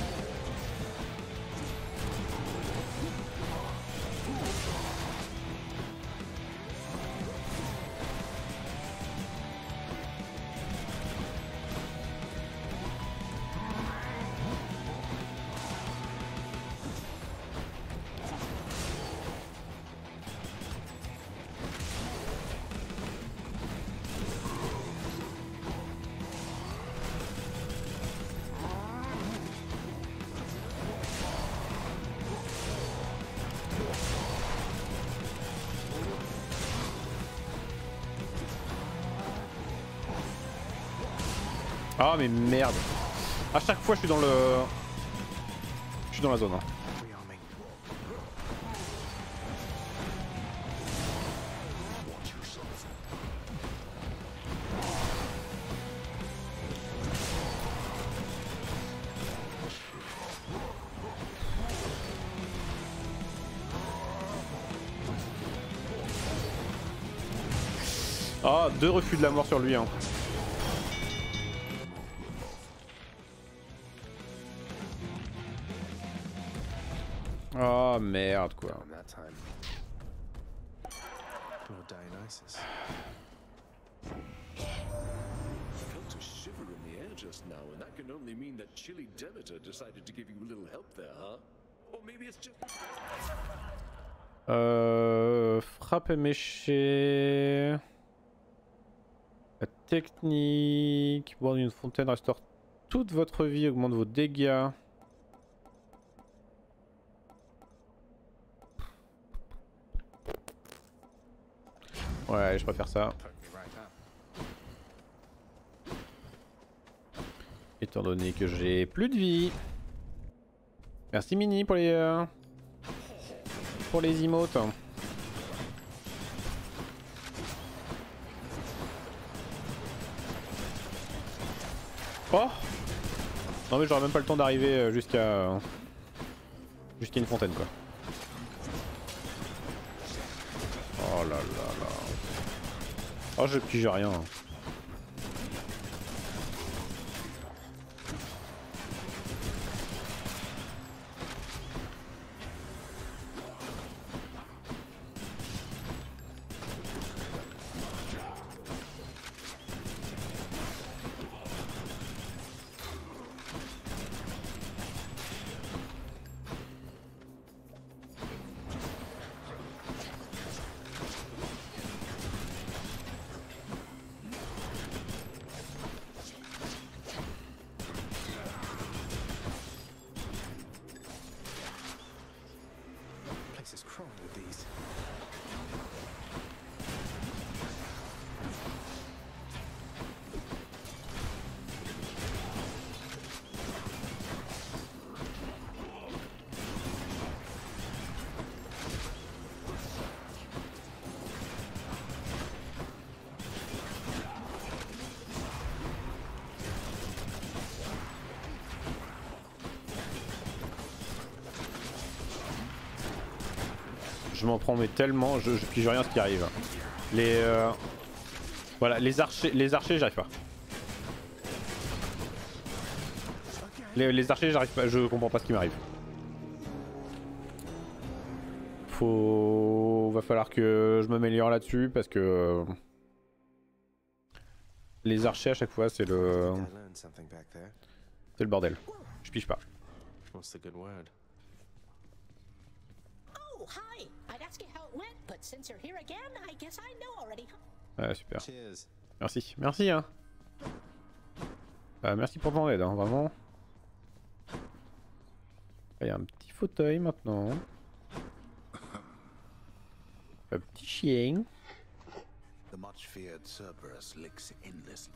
Ah mais merde. À chaque fois je suis dans le... Je suis dans la zone. Hein. Rearming. Ah, 2 refus de la mort sur lui. Hein. Oh merde quoi. On that time. Or Dionysus. Felt a shiver in the air just now, and that can only mean that Chilly Demeter decided to give you a little help there, huh? Or maybe it's just... Trappe éméchée. La technique. Boire d'une fontaine restaure toute votre vie, augmente vos dégâts. Ouais, je préfère ça. Étant donné que j'ai plus de vie. Merci Mini pour les emotes. Oh non mais j'aurais même pas le temps d'arriver jusqu'à une fontaine quoi. Oh là là là. Oh je pige rien. Je m'en prends mais tellement, je pige rien à ce qui arrive. Voilà, les archers j'arrive pas. Les archers j'arrive pas, je comprends pas ce qui m'arrive. Va falloir que je m'améliore là-dessus parce que les archers à chaque fois c'est le bordel. Je pige pas. What's the good word? Oh, hi. I'd ask you how it went, but since you're here again, I guess I know already. Ouais, super. Cheers. Merci, merci hein. Merci pour ton aide, hein, vraiment. Il y a un petit fauteuil maintenant. Un petit chien. The much feared Cerberus licks endless.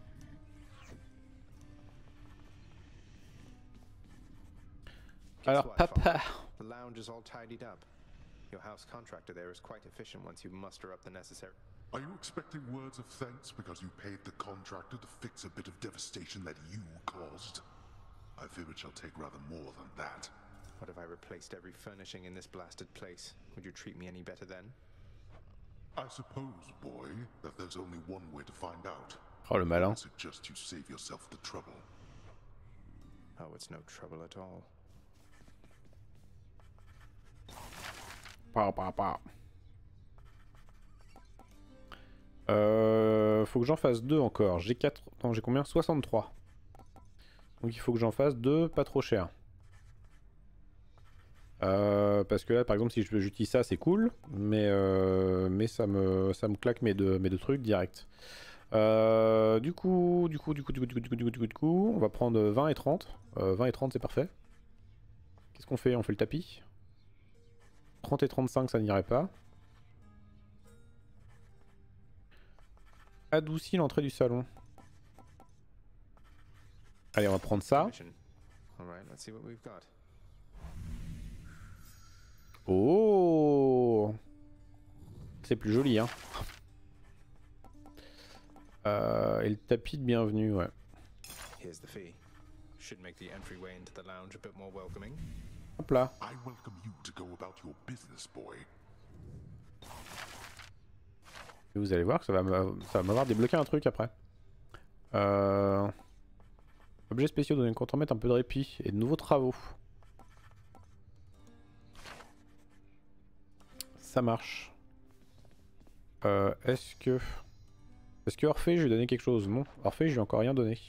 Alors papa. The lounge is all tidied up. Your house contractor there is quite efficient once you muster up the necessary. Are you expecting words of thanks because you paid the contractor to fix a bit of devastation that you caused? I fear it shall take rather more than that. What if I replaced every furnishing in this blasted place? Would you treat me any better then? I suppose, boy, that there's only one way to find out. Oh le malin. I suggest you save yourself the trouble. Oh, it's no trouble at all. Faut que j'en fasse 2 encore. J'ai 4. Attends, j'ai combien? 63. Donc il faut que j'en fasse 2 pas trop cher. Parce que là par exemple si j'utilise ça c'est cool. Mais ça me claque mes deux trucs direct. Du coup, on va prendre 20 et 30. 20 et 30 c'est parfait. Qu'est-ce qu'on fait? On fait le tapis. 30 et 35 ça n'irait pas. Adoucit l'entrée du salon. Allez on va prendre ça. Oh, c'est plus joli hein. Et le tapis de bienvenue ouais. Here's the fee. Should make the entryway into the lounge a bit more welcoming. Hop là. I welcome you to go about your business, boy. Et vous allez voir que ça va m'avoir débloqué un truc après. Objets spéciaux donnent une contre-mettre un peu de répit et de nouveaux travaux. Ça marche. Est-ce que Orphée, je lui ai donné quelque chose? Non, Orphée, je lui ai encore rien donné.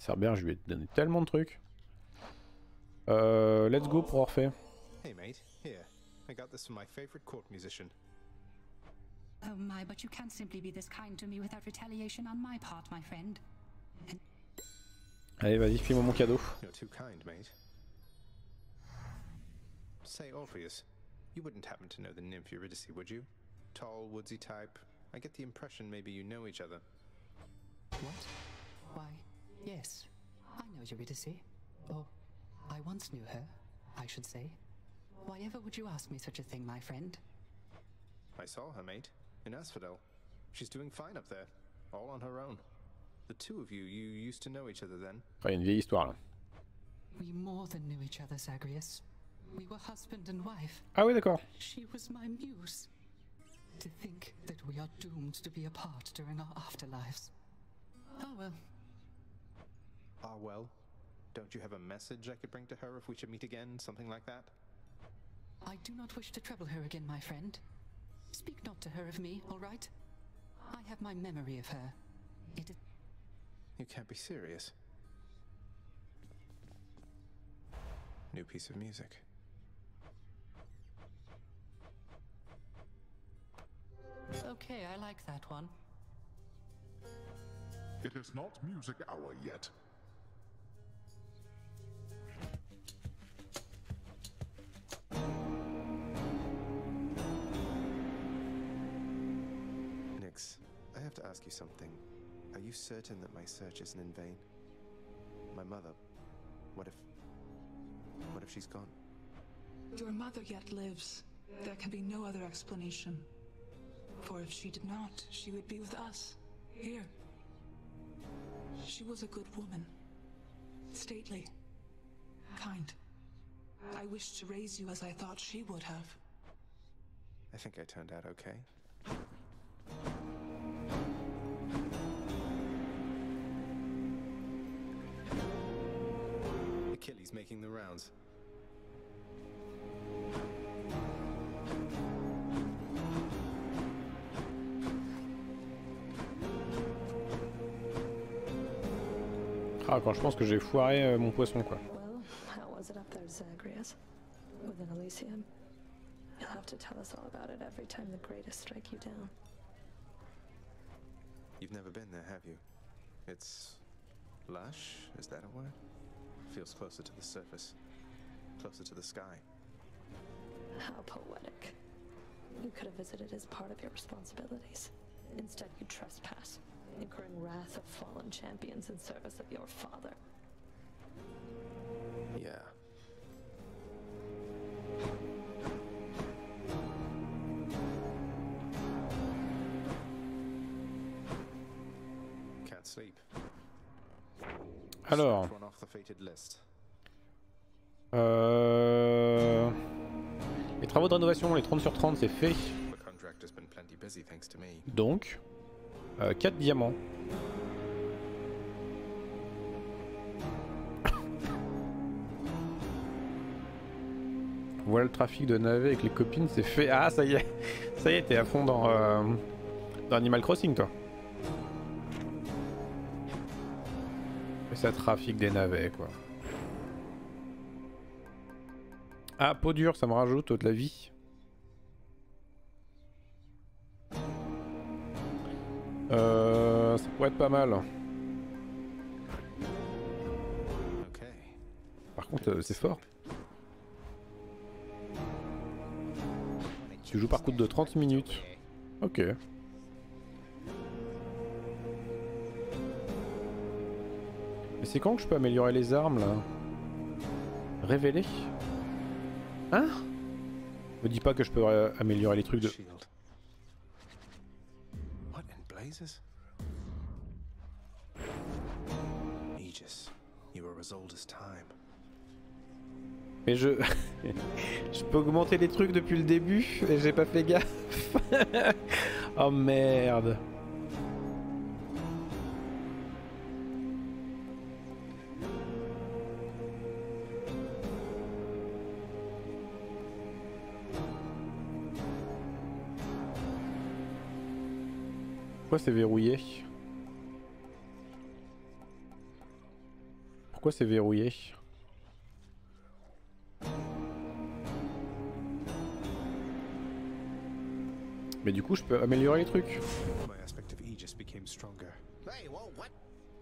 Cerber, je lui ai donné tellement de trucs. Let's go pour Orphée. Hey mate, here. I got this from my favorite court musician. Oh my, but you can't simply be this kind to me without retaliation on my part, my friend. Allez, vas-y, file-moi mon cadeau. You're too kind, mate. Say, Orpheus, you wouldn't happen to know the nymph Eurydice, would you? Tall, woodsy type. I get the impression maybe you know each other. What? Why, yes. I know Eurydice. Or, I once knew her, I should say. Why ever would you ask me such a thing, my friend? I saw her, mate, in Asphodel. She's doing fine up there, all on her own. The two of you used to know each other then? Après, il y a une vieille histoire là. We more than knew each other, Zagreus. We were husband and wife. Ah oui, d'accord. She was my muse. To think that we are doomed to be apart during our afterlives. Oh well. Ah well. Don't you have a message I could bring to her if we should meet again, something like that? I do not wish to trouble her again, my friend. Speak not to her of me, all right? I have my memory of her. It is... You can't be serious. New piece of music. Okay, I like that one. It is not music hour yet. Nyx, I have to ask you something. Are you certain that my search isn't in vain? My mother, what if she's gone? Your mother yet lives. There can be no other explanation. For if she did not, she would be with us, here. She was a good woman. Stately. Kind. I wished to raise you as I thought she would have. I think I turned out okay. Achilles making the rounds. Ah, quand je pense que j'ai foiré mon poisson, quoi. Well, how was it up there, Zagreus? Within Elysium? You'll have to tell us all about it every time the greatest strike you down. You've never been there, have you? It's lush, is that a word? Feels closer to the surface, closer to the sky. How poetic. You could have visited as part of your responsibilities. Instead, you trespass, incurring wrath of fallen champions in service of your father. Yeah. Can't sleep. Alors. Scratch one off the fated list. Les travaux de rénovation, les 30 sur 30, c'est fait. The contractor's been plenty busy thanks to me. Donc, 4 diamants. Voilà le trafic de navets avec les copines, c'est fait. Ah, ça y est, t'es à fond dans Animal Crossing, toi. Et ça trafique des navets, quoi. Ah, peau dure, ça me rajoute de la vie. Ça pourrait être pas mal. Par contre, c'est fort. Tu joues par coup de 30 minutes. Ok. Mais c'est quand que je peux améliorer les armes là? Révéler? Hein? Me dis pas que je peux améliorer les trucs de... What in blazes? Aegis, you were as old as time. Mais je... je peux augmenter les trucs depuis le début et j'ai pas fait gaffe. Oh merde. Pourquoi c'est verrouillé? Pourquoi c'est verrouillé? Mais du coup, je peux améliorer les trucs. My aspect of Aegis became stronger. Hey, whoa, what?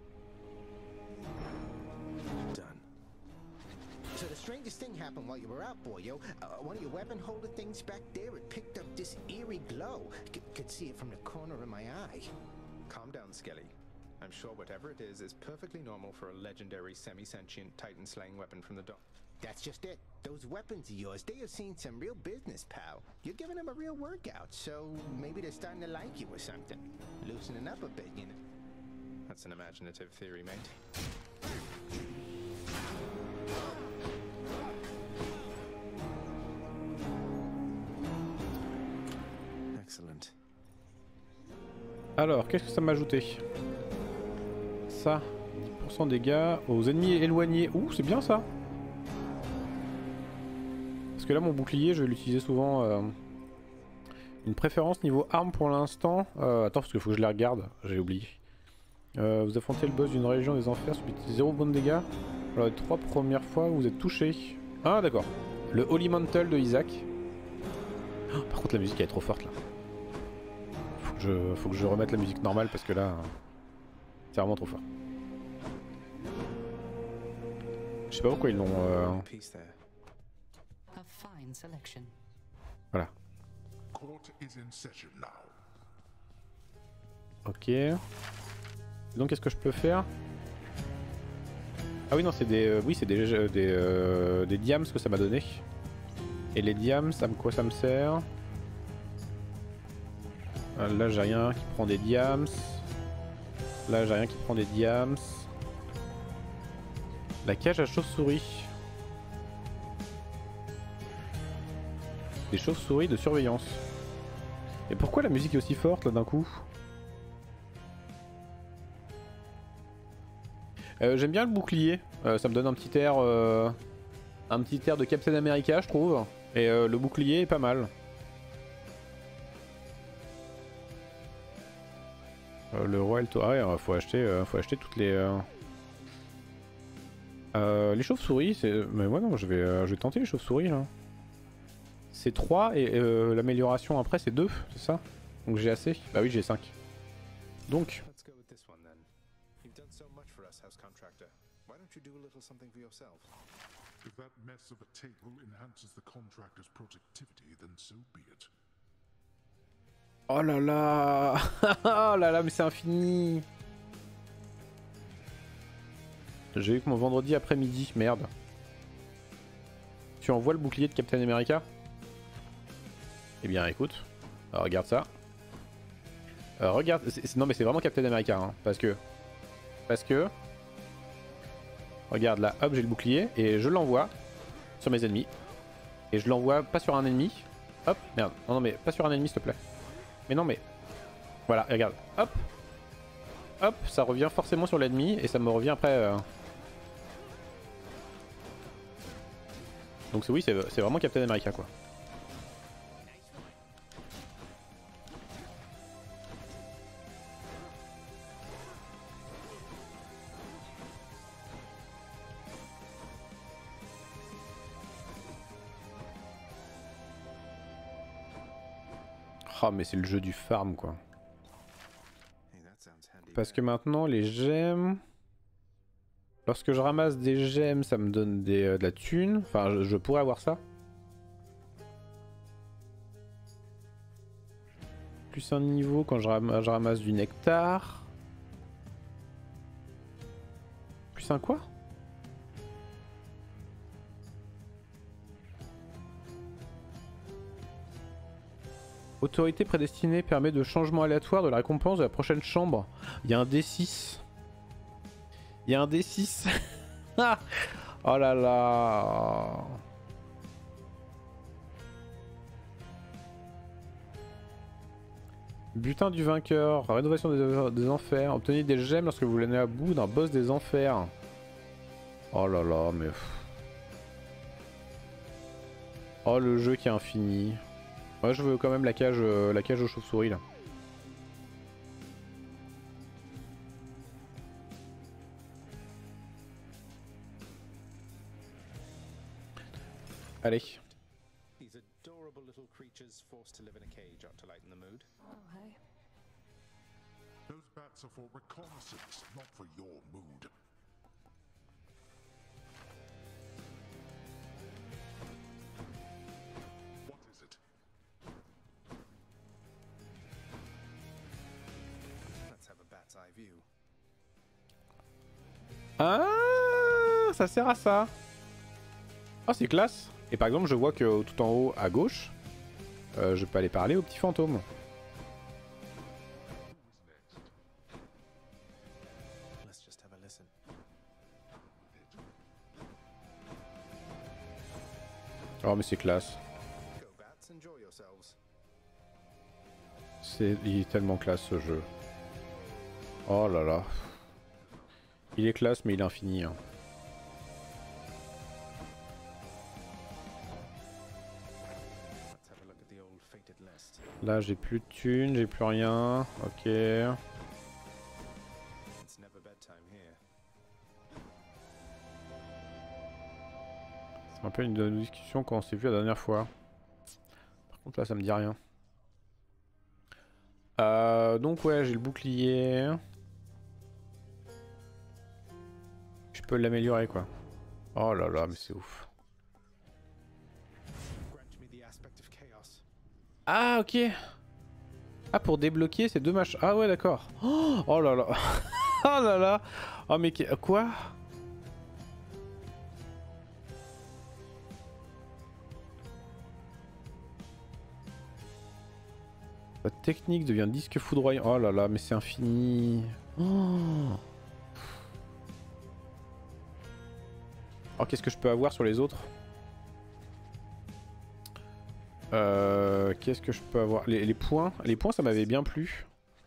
Done. So the strangest thing happened while you were out, boyo. One of your weapon holder things back there, it picked up this eerie glow. Could see it from the corner of my eye. Calm down, Skelly. I'm sure whatever it is perfectly normal for a legendary semi-sentient Titan-slaying weapon from the dock. That's just it. Those weapons of yours, they have seen some real business, pal. You're giving them a real workout, so maybe they're starting to like you or something. Loosening up a bit, you know. That's an imaginative theory, mate. Excellent. Alors, qu'est-ce que ça m'a ajouté? Ça, 10% dégâts aux ennemis éloignés. Ouh, c'est bien ça. Parce que là, mon bouclier, je vais l'utiliser souvent. Une préférence niveau arme pour l'instant. Attends, parce qu'il faut que je les regarde. J'ai oublié. Vous affrontez le boss d'une région des enfers, subissez 0 points de dégâts. Alors, les 3 premières fois, vous êtes touché. Ah, d'accord. Le Holy Mantle de Isaac. Oh, par contre, la musique elle est trop forte là. Faut que je remette la musique normale parce que là, c'est vraiment trop fort. Je sais pas pourquoi ils l'ont. Peace there. A fine selection. Voilà. Court is in session now. Ok. Donc qu'est-ce que je peux faire? Ah oui non c'est des oui c'est des diams que ça m'a donné. Et les diams quoi ça me sert? Là j'ai rien qui prend des diams. Là j'ai rien qui prend des diams. La cage à chauve-souris. Des chauves-souris de surveillance. Et pourquoi la musique est aussi forte là d'un coup? J'aime bien le bouclier, ça me donne un petit air de Captain America je trouve. Et le bouclier est pas mal. Le roi Elto, ah ouais, faut acheter toutes les chauves-souris. Mais ouais non, je vais tenter les chauves-souris là. C'est 3 et l'amélioration après c'est 2, c'est ça? Donc j'ai assez. Bah oui j'ai 5. Donc. Let's go with this one then. You've done so much for us, House Contractor. Why don't you do a little something for yourself? If that mess of a table enhances the contractor's productivity, then so be it. Oh là là. Oh là là, mais c'est infini. J'ai eu que mon vendredi après-midi, merde. Tu envoies le bouclier de Captain America? Eh bien écoute, regarde ça. Regarde, non mais c'est vraiment Captain America, hein, parce que... Regarde là, hop j'ai le bouclier et je l'envoie sur mes ennemis. Et je l'envoie pas sur un ennemi. Hop, merde, non mais pas sur un ennemi s'il te plaît. Mais non mais... Voilà, regarde, hop. Hop, ça revient forcément sur l'ennemi et ça me revient après... Donc oui, c'est vraiment Captain America quoi. Oh mais c'est le jeu du farm quoi. Parce que maintenant les gemmes... Lorsque je ramasse des gemmes ça me donne de la thune. Enfin je pourrais avoir ça. Plus un niveau quand je ramasse du nectar. Plus un quoi? Autorité prédestinée permet de changement aléatoire de la récompense de la prochaine chambre. Il y a un D6. Il y a un D6. Oh là là. Butin du vainqueur. Rénovation des enfers. Obtenez des gemmes lorsque vous l'amenez à bout d'un boss des enfers. Oh là là, mais... Oh le jeu qui est infini. Moi je veux quand même la cage aux chauves-souris là. Allez. These adorable little creatures forced to live in a cage ought to lighten the mood. Oh, hey. Those bats are for reconnaissance, not for your mood. What is it? Let's have a bat's eye view. Ah, ça sert à ça. Oh, c'est classe. Et par exemple, je vois que tout en haut à gauche, je peux aller parler au petit fantôme. Let's just have a listen. Oh, mais c'est classe. Go bats, enjoy yourselves. Il est tellement classe ce jeu. Oh là là. Il est classe, mais il est infini. Hein. Let's have a look at the old fated list. Là, j'ai plus de thunes, j'ai plus rien. Ok. It's never bedtime here. Ça me rappelle une discussion quand on s'est vu la dernière fois. Par contre, là, ça me dit rien. Donc, ouais, j'ai le bouclier. Je peux l'améliorer, quoi. Oh là là, mais c'est ouf. Grant me the aspect of chaos. Ah, ok. Ah, pour débloquer ces deux machins. Ah, ouais, d'accord. Oh là là. Oh là là. Oh, mais quoi? Votre technique devient disque foudroyant. Oh là là, mais c'est infini. Oh. Oh, qu'est-ce que je peux avoir sur les autres? Qu'est-ce que je peux avoir? Les points. Les points, ça m'avait bien plu.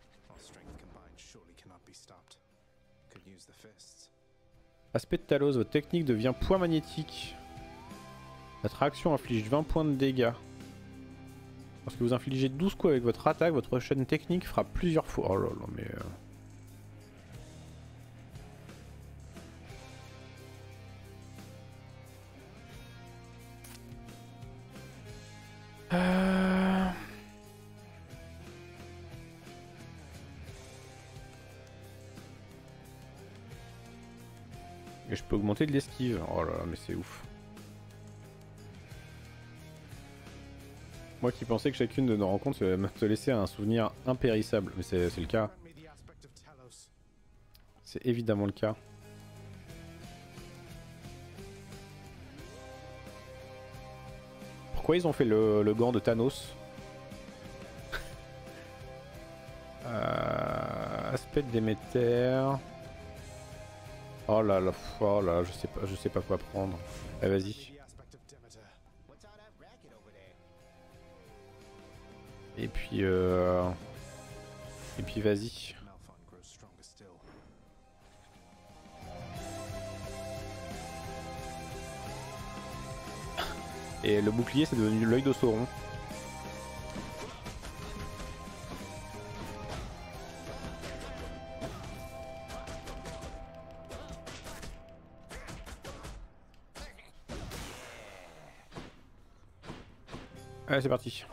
Aspect de Talos, votre technique devient point magnétique. Votre action inflige 20 points de dégâts. Lorsque vous infligez 12 coups avec votre attaque, votre chaîne technique fera plusieurs fois. Oh là là, mais... Et je peux augmenter de l'esquive. Oh là là, mais c'est ouf. Moi qui pensais que chacune de nos rencontres te laissait un souvenir impérissable. Mais c'est le cas. C'est évidemment le cas. Pourquoi ils ont fait le gant de Thanos? Aspect de Déméter. Oh là là, je sais pas quoi prendre. Allez, vas-y. Et puis vas-y. Et le bouclier c'est devenu l'œil de Sauron. Allez, c'est parti.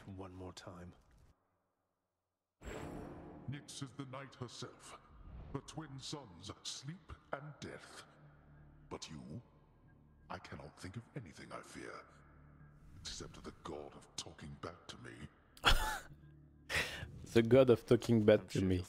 Nyx is the night herself, the twin sons, sleep and death. But you, I cannot think of anything I fear, except the god of talking back to me. The god of talking back to me.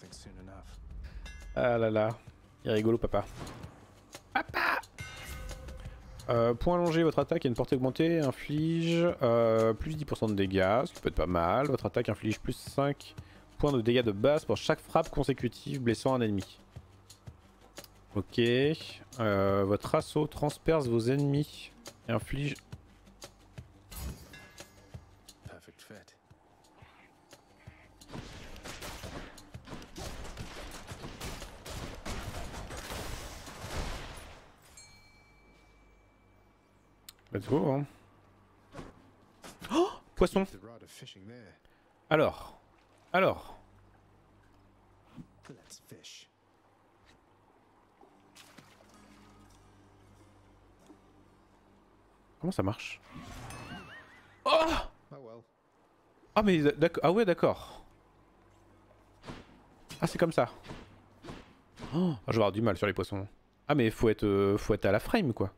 Ah là là, il est rigolo papa. Papa. Point allongé, votre attaque a une portée augmentée, inflige plus 10% de dégâts, ce qui peut être pas mal. Votre attaque inflige plus 5 points de dégâts de base pour chaque frappe consécutive blessant un ennemi. Ok. Votre assaut transperce vos ennemis et inflige... Perfect fit. Let's go, hein. Oh, poisson. Alors. Let's fish. Comment ça marche? Oh! Ah mais d'accord. Ah ouais d'accord. Ah c'est comme ça. Oh, je vais avoir du mal sur les poissons. Ah mais faut être à la frame quoi.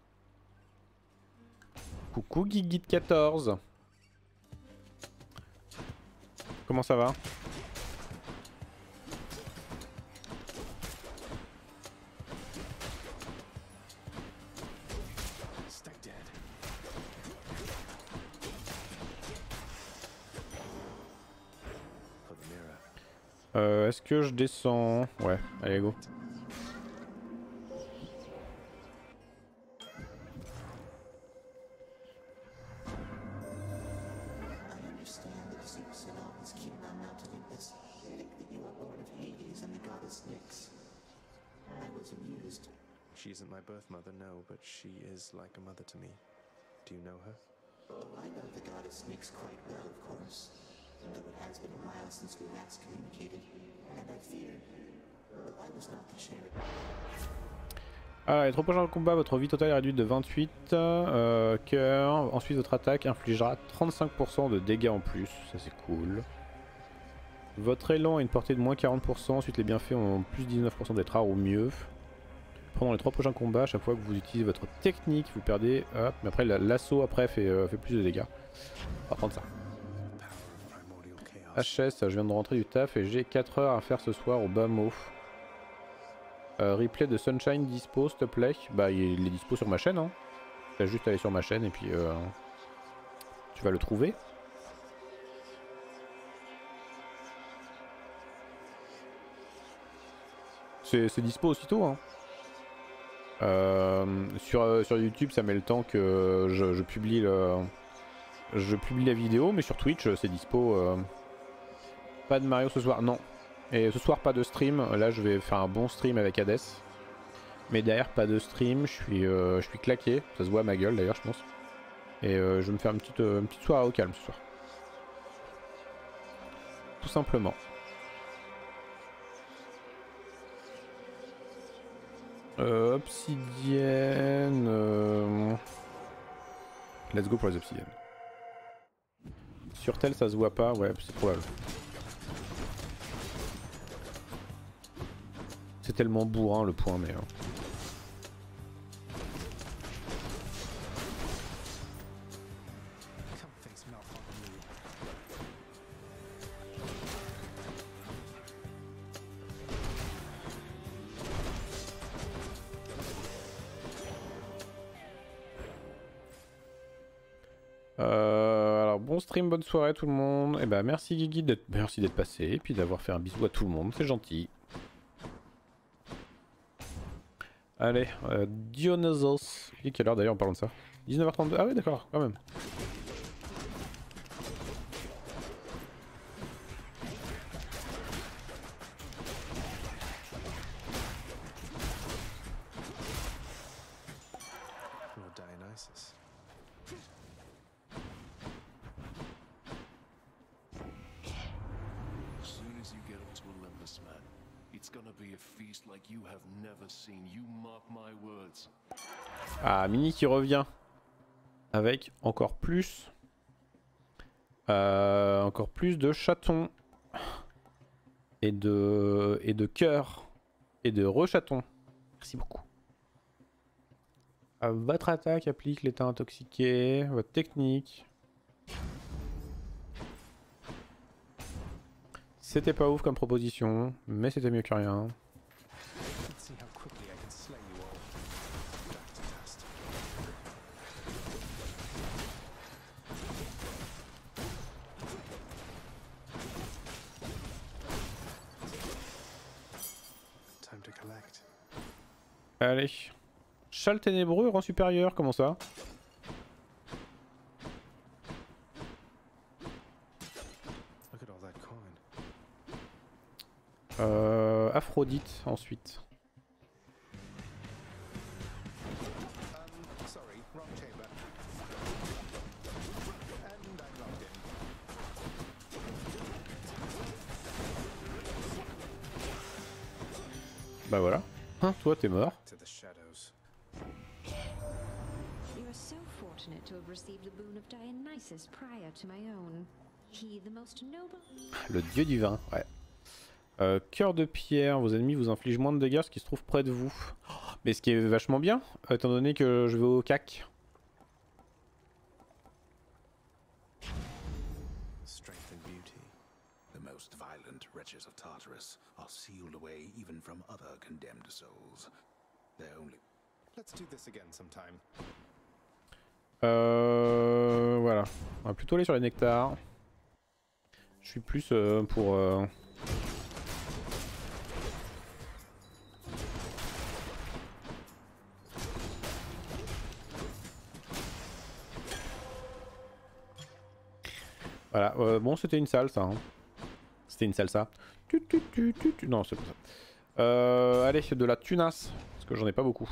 Coucou Guigui14. Comment ça va? Est-ce que je descends? Ouais, allez go. She isn't my birth mother, no, but she is like a mother to me. Do you know her? Oh, I know the goddess Nyx quite well, of course. Though it has been a while since we last communicated, and I fear I was not the share. Les 3 prochains combats, votre vie totale est réduite de 28 cœur. Ensuite, votre attaque infligera 35% de dégâts en plus. Ça, c'est cool. Votre élan a une portée de moins 40%. Ensuite, les bienfaits ont plus 19% d'être rare ou mieux. Pendant les 3 prochains combats, à chaque fois que vous utilisez votre technique, vous perdez. Hop, mais après, l'assaut après fait plus de dégâts. On va prendre ça. HS, je viens de rentrer du taf et j'ai 4 heures à faire ce soir au bas mot. Replay de Sunshine dispo s'il te plaît. Bah il est dispo sur ma chaîne hein. T'as juste à aller sur ma chaîne et puis tu vas le trouver. C'est dispo aussitôt hein. Sur YouTube ça met le temps que je publie la vidéo, mais sur Twitch c'est dispo. Pas de Mario ce soir, non. Et ce soir pas de stream, là je vais faire un bon stream avec Hades. Mais derrière pas de stream, je suis claqué, ça se voit à ma gueule d'ailleurs je pense. Et je vais me faire une petite soirée au calme ce soir. Tout simplement. Obsidienne... Let's go pour les obsidiennes. Sur tel ça se voit pas, ouais c'est probable. C'est tellement bourrin le point mais... Alors bon stream, bonne soirée tout le monde. Et bah merci Guigui d'être passé et puis d'avoir fait un bisou à tout le monde, c'est gentil. Allez, Dionysos. Il est quelle heure d'ailleurs en parlant de ça? 19h32. Ah oui d'accord, quand même. Ah, Mini qui revient avec encore plus de chatons et de cœurs et de rechatons. Merci beaucoup. Votre attaque applique l'état intoxiqué, votre technique. C'était pas ouf comme proposition, mais c'était mieux que rien. Allez. Châle ténébreux, rang supérieur, comment ça? Aphrodite ensuite. Bah voilà. Hein, toi t'es mort. fortunate to have received the boon of Dionysus prior to my own. He, the most noble. Le dieu du vin, ouais. Cœur de pierre, vos ennemis vous infligent moins de dégâts ce qui se trouve près de vous. Oh, mais ce qui est vachement bien, étant donné que je vais au CAC. Strength and beauty. The most violent wretches of Tartarus are sealed away even from other condemned souls. They're only... Let's do this again sometime. Voilà. On va plutôt aller sur les nectars. Je suis plus pour... Voilà, bon c'était une salle ça. Hein. C'était une salle ça. Non c'est pas ça. Allez, de la tunasse, parce que j'en ai pas beaucoup.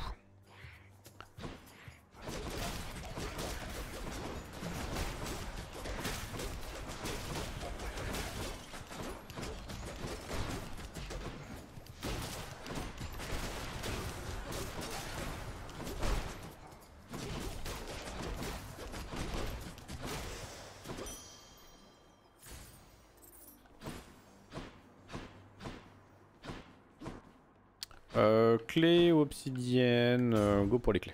Clé ou obsidienne, go pour les clés.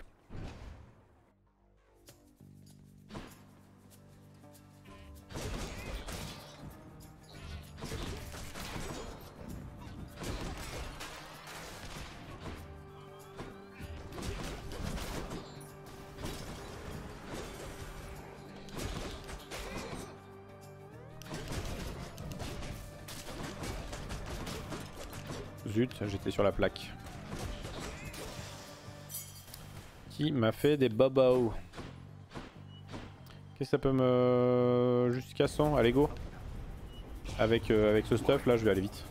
Zut, j'étais sur la plaque. Qui m'a fait des bobos? Qu'est-ce que ça peut me... Jusqu'à 100, allez go. Avec ce stuff là je vais aller vite.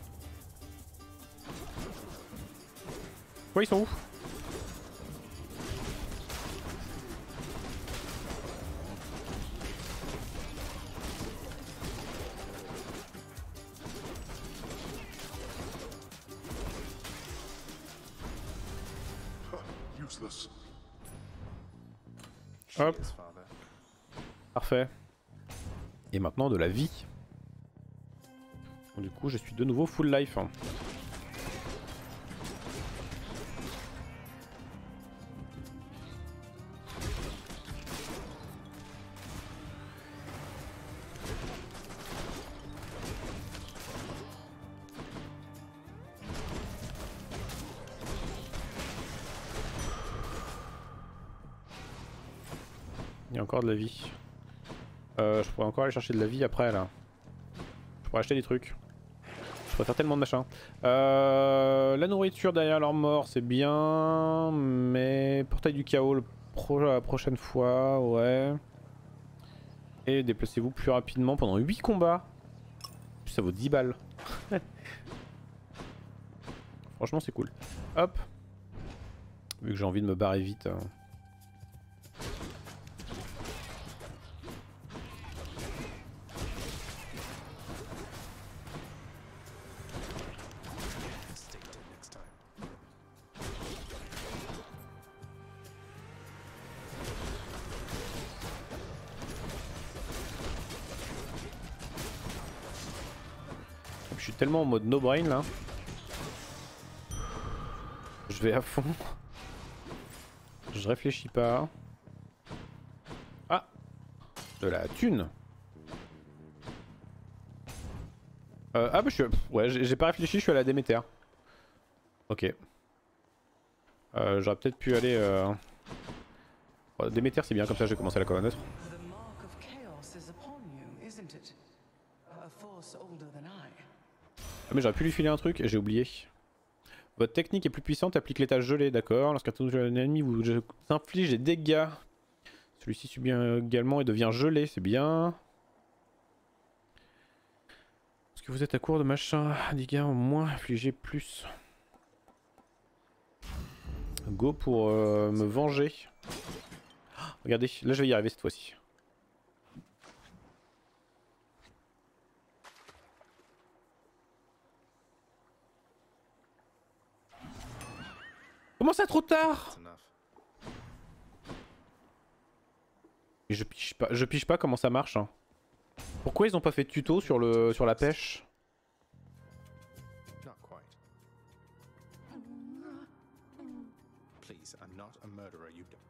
Ouais ils sont où? Useless. Hop. Parfait. Et maintenant de la vie. Du coup je suis de nouveau full life. Il y a encore de la vie. Je pourrais encore aller chercher de la vie après là. Je pourrais acheter des trucs. Je pourrais faire tellement de machins. La nourriture derrière leur mort c'est bien. Mais portail du chaos la prochaine fois, ouais. Et déplacez-vous plus rapidement pendant 8 combats. Ça vaut 10 balles. Franchement c'est cool. Hop. Vu que j'ai envie de me barrer vite. Je suis tellement en mode no brain là. Je vais à fond. Je réfléchis pas. Ah, de la thune. Ah bah je suis... Ouais j'ai pas réfléchi, je suis à la Déméter. Ok. J'aurais peut-être pu aller... Déméter c'est bien, comme ça j'ai commencé la colonne neutre. Ah mais j'aurais pu lui filer un truc et j'ai oublié. Votre technique est plus puissante, applique l'état gelé, d'accord. Lorsqu'un ennemi vous inflige des dégâts, celui-ci subit également et devient gelé, c'est bien. Parce que vous êtes à court de machin, dégâts au moins, infligez plus. Go pour me venger. Oh, regardez, là je vais y arriver cette fois-ci. Comment ça trop tard? Et je pige pas comment ça marche. Hein. Pourquoi ils ont pas fait de tuto sur la pêche? Not quite. Please, I'm not a murderer. You don't.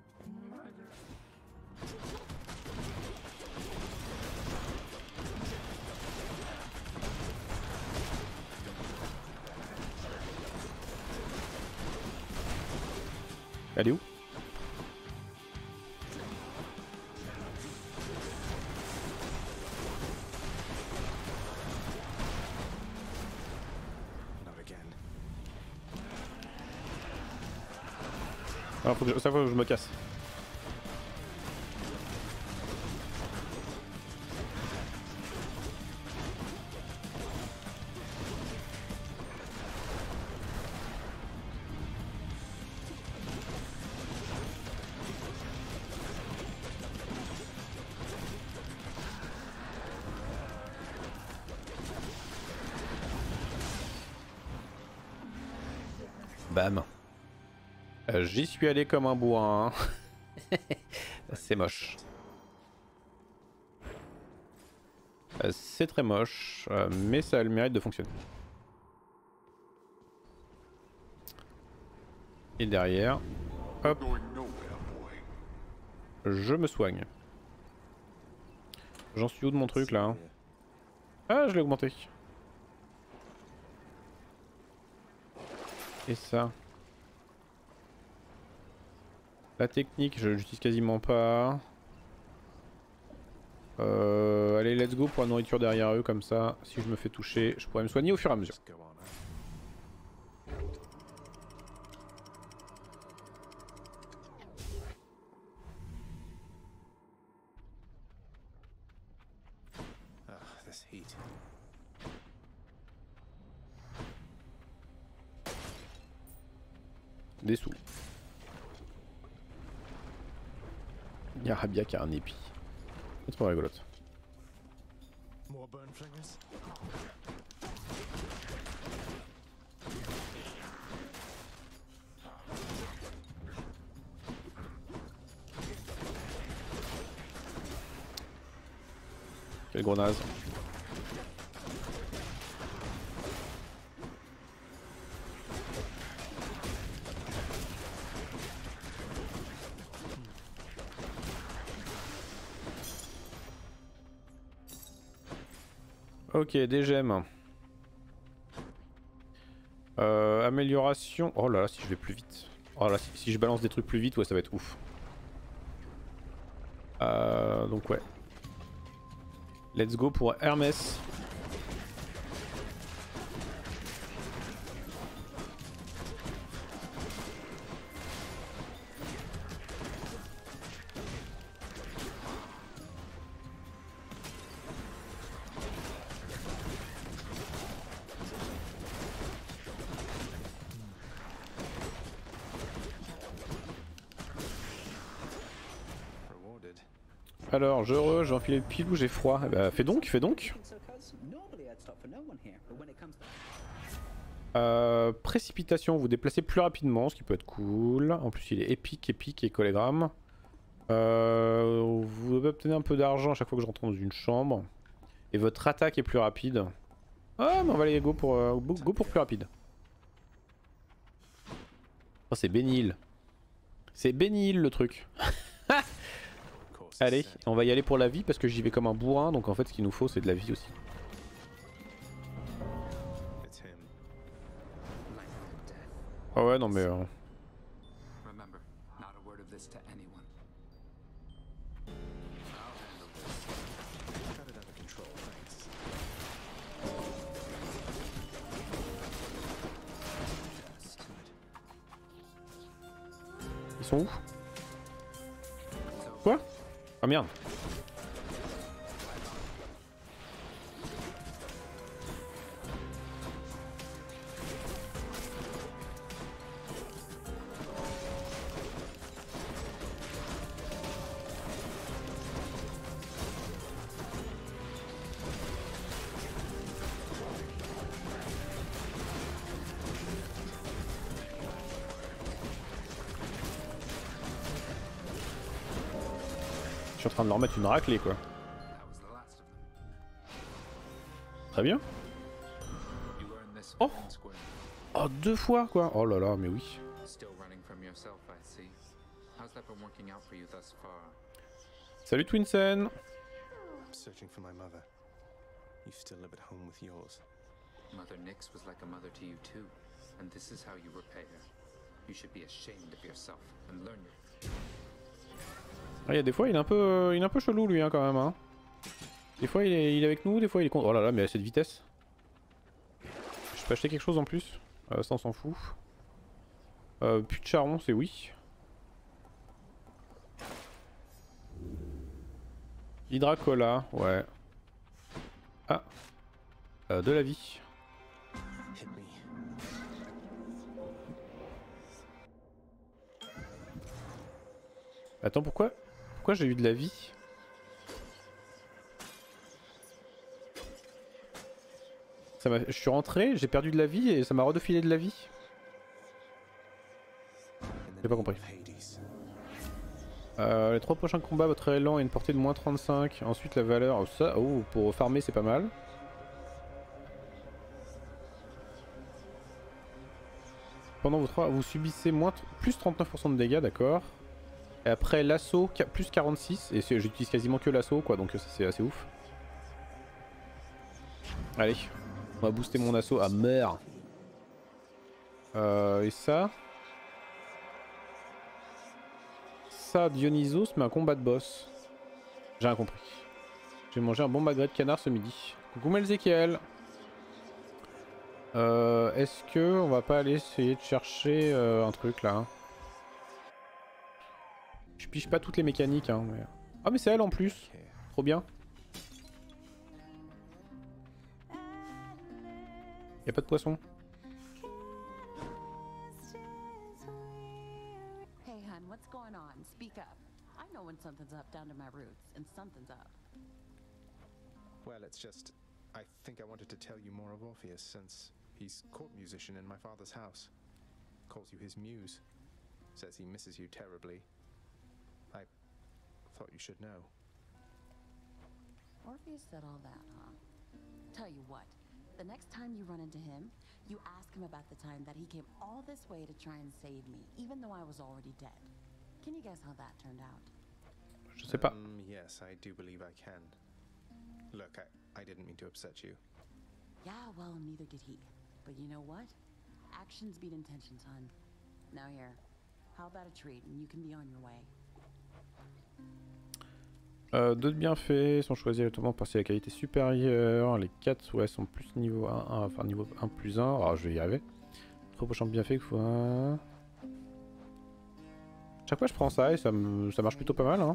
Elle est où? Alors, faut que ça faut que je me casse. Bam. J'y suis allé comme un bourrin. C'est moche. C'est très moche, mais ça a le mérite de fonctionner. Et derrière, hop, je me soigne. J'en suis où de mon truc là? Ah, je l'ai augmenté. Et ça? La technique, je l'utilise quasiment pas. Allez, let's go pour la nourriture derrière eux, comme ça, si je me fais toucher, je pourrais me soigner au fur et à mesure. Des sous. Il y a Rabia qui a un épi. C'est trop rigolote. More burn flingers? Quel gros naze. Ok, des gemmes. Amélioration. Oh là là, si je vais plus vite. Oh là, si je balance des trucs plus vite, ouais, ça va être ouf. Donc ouais. Let's go pour Hermès. Alors, j'ai enfilé le pilou, j'ai froid. Eh bah, fais donc, fais donc. Précipitation, vous déplacez plus rapidement, ce qui peut être cool. En plus, il est épique et collégramme. Vous obtenez un peu d'argent à chaque fois que je rentre dans une chambre. Et votre attaque est plus rapide. Ah, mais on va aller go pour plus rapide. Oh, c'est bénil. C'est bénil le truc. Allez, on va y aller pour la vie parce que j'y vais comme un bourrin, donc en fait ce qu'il nous faut c'est de la vie aussi. Ah ouais, non mais... Ils sont où? Quoi? Ah merde. Je suis en train de leur mettre une raclée quoi. Très bien. Oh, oh 2 fois quoi. Oh là là, mais oui. Salut Twinsen. Searching for my mother. You still live at home with yours. Mother Nyx was like a mother to you too, and this is how you repay her. You should be ashamed of yourself and learn your... Ah, y a des fois il est un peu chelou lui hein, quand même hein. Des fois il est avec nous, des fois il est contre. Oh là là, mais à cette vitesse. Je peux acheter quelque chose en plus. Ça on s'en fout. Plus de charron, c'est oui. Hydracola, ouais. Ah. De la vie. Attends, pourquoi j'ai eu de la vie? Je suis rentré, j'ai perdu de la vie et ça m'a redefilé de la vie. J'ai pas compris. Les 3 prochains combats, votre élan a une portée de moins 35. Ensuite la valeur, ça, oh, pour farmer c'est pas mal. Pendant vos 3, vous subissez plus 39% de dégâts, d'accord. Et après l'assaut, plus 46. Et j'utilise quasiment que l'assaut quoi, donc ça c'est assez ouf. Allez, on va booster mon assaut à mort. Et ça... Ça, Dionysos, mais un combat de boss. J'ai rien compris. J'ai mangé un bon magret de canard ce midi. Coucou Melzekiel. Est-ce que on va pas aller essayer de chercher un truc là hein. Je pige pas toutes les mécaniques hein. Mais... Ah mais c'est elle en plus. Trop bien. Y'a pas de poisson. Hey hun, what's going on? Speak up. I know when something's up down to my roots, and something's up. Well, it's just... I think I wanted to tell you more of Orpheus, since he's court musician in my father's house. Calls you his muse. Says he misses you terribly. I thought you should know. Orpheus said all that, huh? Tell you what, the next time you run into him, you ask him about the time that he came all this way to try and save me, even though I was already dead. Can you guess how that turned out? Je sais pas. Yes, I do believe I can. Look, I didn't mean to upset you. Yeah, well, neither did he. But you know what? Actions beat intentions, hun. Now here, how about a treat and you can be on your way? D'autres bienfaits sont choisis aléatoirement parce que la qualité supérieure. Les 4 ouais, sont plus niveau 1, enfin niveau 1 plus 1. Alors je vais y arriver. 3 prochains bienfaits qu'il faut. Chaque fois je prends ça et ça marche plutôt pas mal. Hein.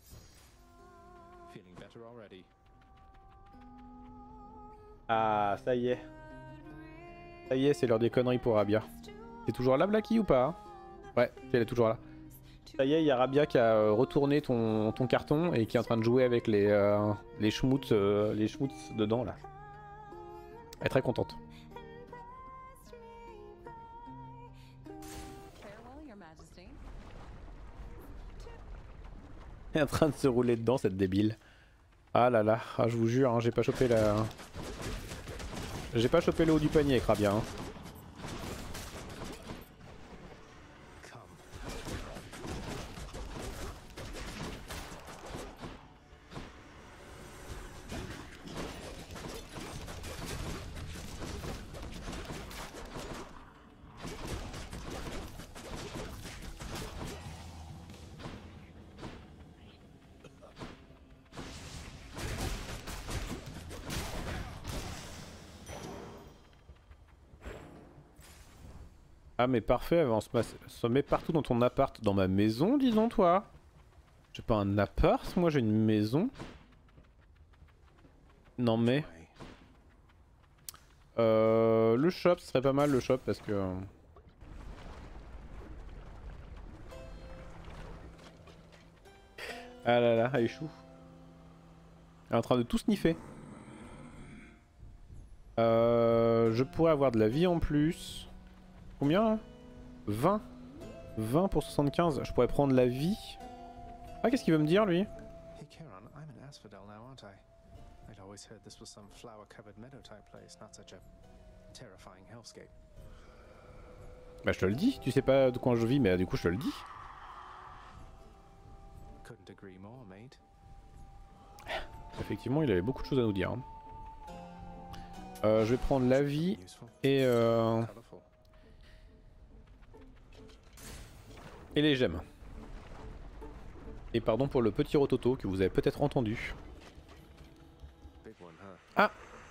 Ah, ça y est. Ça y est, c'est l'heure des conneries pour Rabia. T'es toujours là, Blacky, ou pas? Ouais, elle est toujours là. Ça y est, il y a Rabia qui a retourné ton carton et qui est en train de jouer avec les schmutz dedans, là. Elle est très contente. Elle est en train de se rouler dedans, cette débile. Ah là là, ah, je vous jure, hein, j'ai pas chopé la... J'ai pas chopé le haut du panier avec Rabia. Hein. Ah mais parfait, on se met partout dans ton appart, dans ma maison disons toi. J'ai pas un appart, moi j'ai une maison. Non mais... le shop, ce serait pas mal le shop parce que... Ah là là, elle échoue. Elle est en train de tout sniffer. Je pourrais avoir de la vie en plus. Combien là? 20 pour 75. Je pourrais prendre la vie. Ah, qu'est-ce qu'il veut me dire lui? Hey Charon, I'm in Asphodel now, aren't I? I'd always heard this was some flower-covered meadow-type place, not such a terrifying hellscape. Bah je te le dis, tu sais pas de quoi je vis, mais du coup je te le dis. Couldn't agree more, mate. Effectivement, il avait beaucoup de choses à nous dire. Je vais prendre la vie et les gemmes. Et pardon pour le petit rototo que vous avez peut-être entendu. Ah!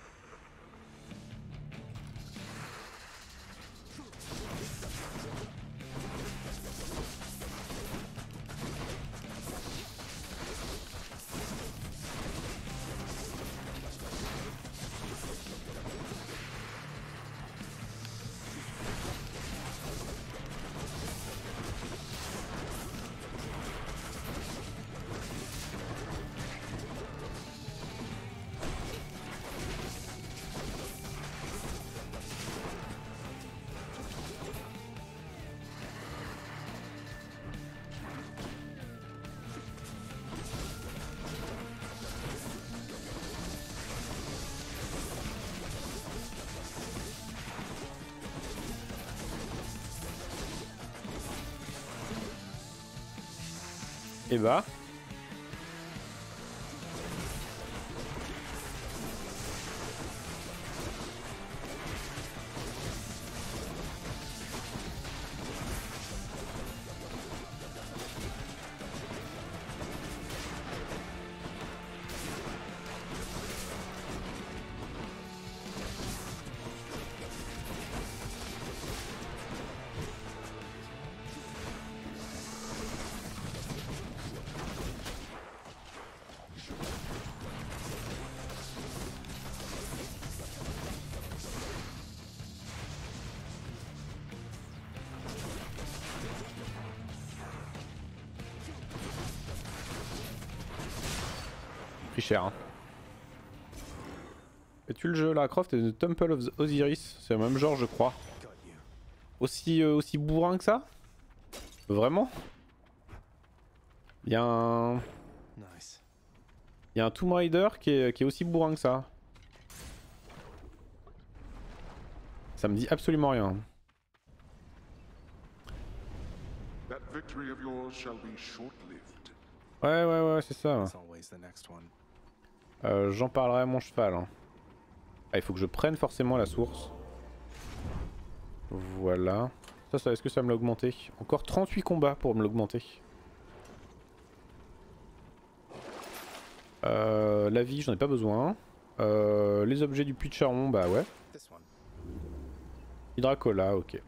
Et bah. Pris cher. Hein. Fais-tu le jeu Lara Croft et The Temple of Osiris? C'est le même genre, je crois. Aussi bourrin que ça? Vraiment? Il y a un... Il y a un Tomb Raider qui est aussi bourrin que ça. Ça me dit absolument rien. Ouais, c'est ça. J'en parlerai à mon cheval. Hein. Ah, il faut que je prenne forcément la source. Voilà. Ça est-ce que ça me l'a augmenté? Encore 38 combats pour me l'augmenter. La vie, j'en ai pas besoin. Les objets du puits de Charon, bah ouais. Hydracola, ok.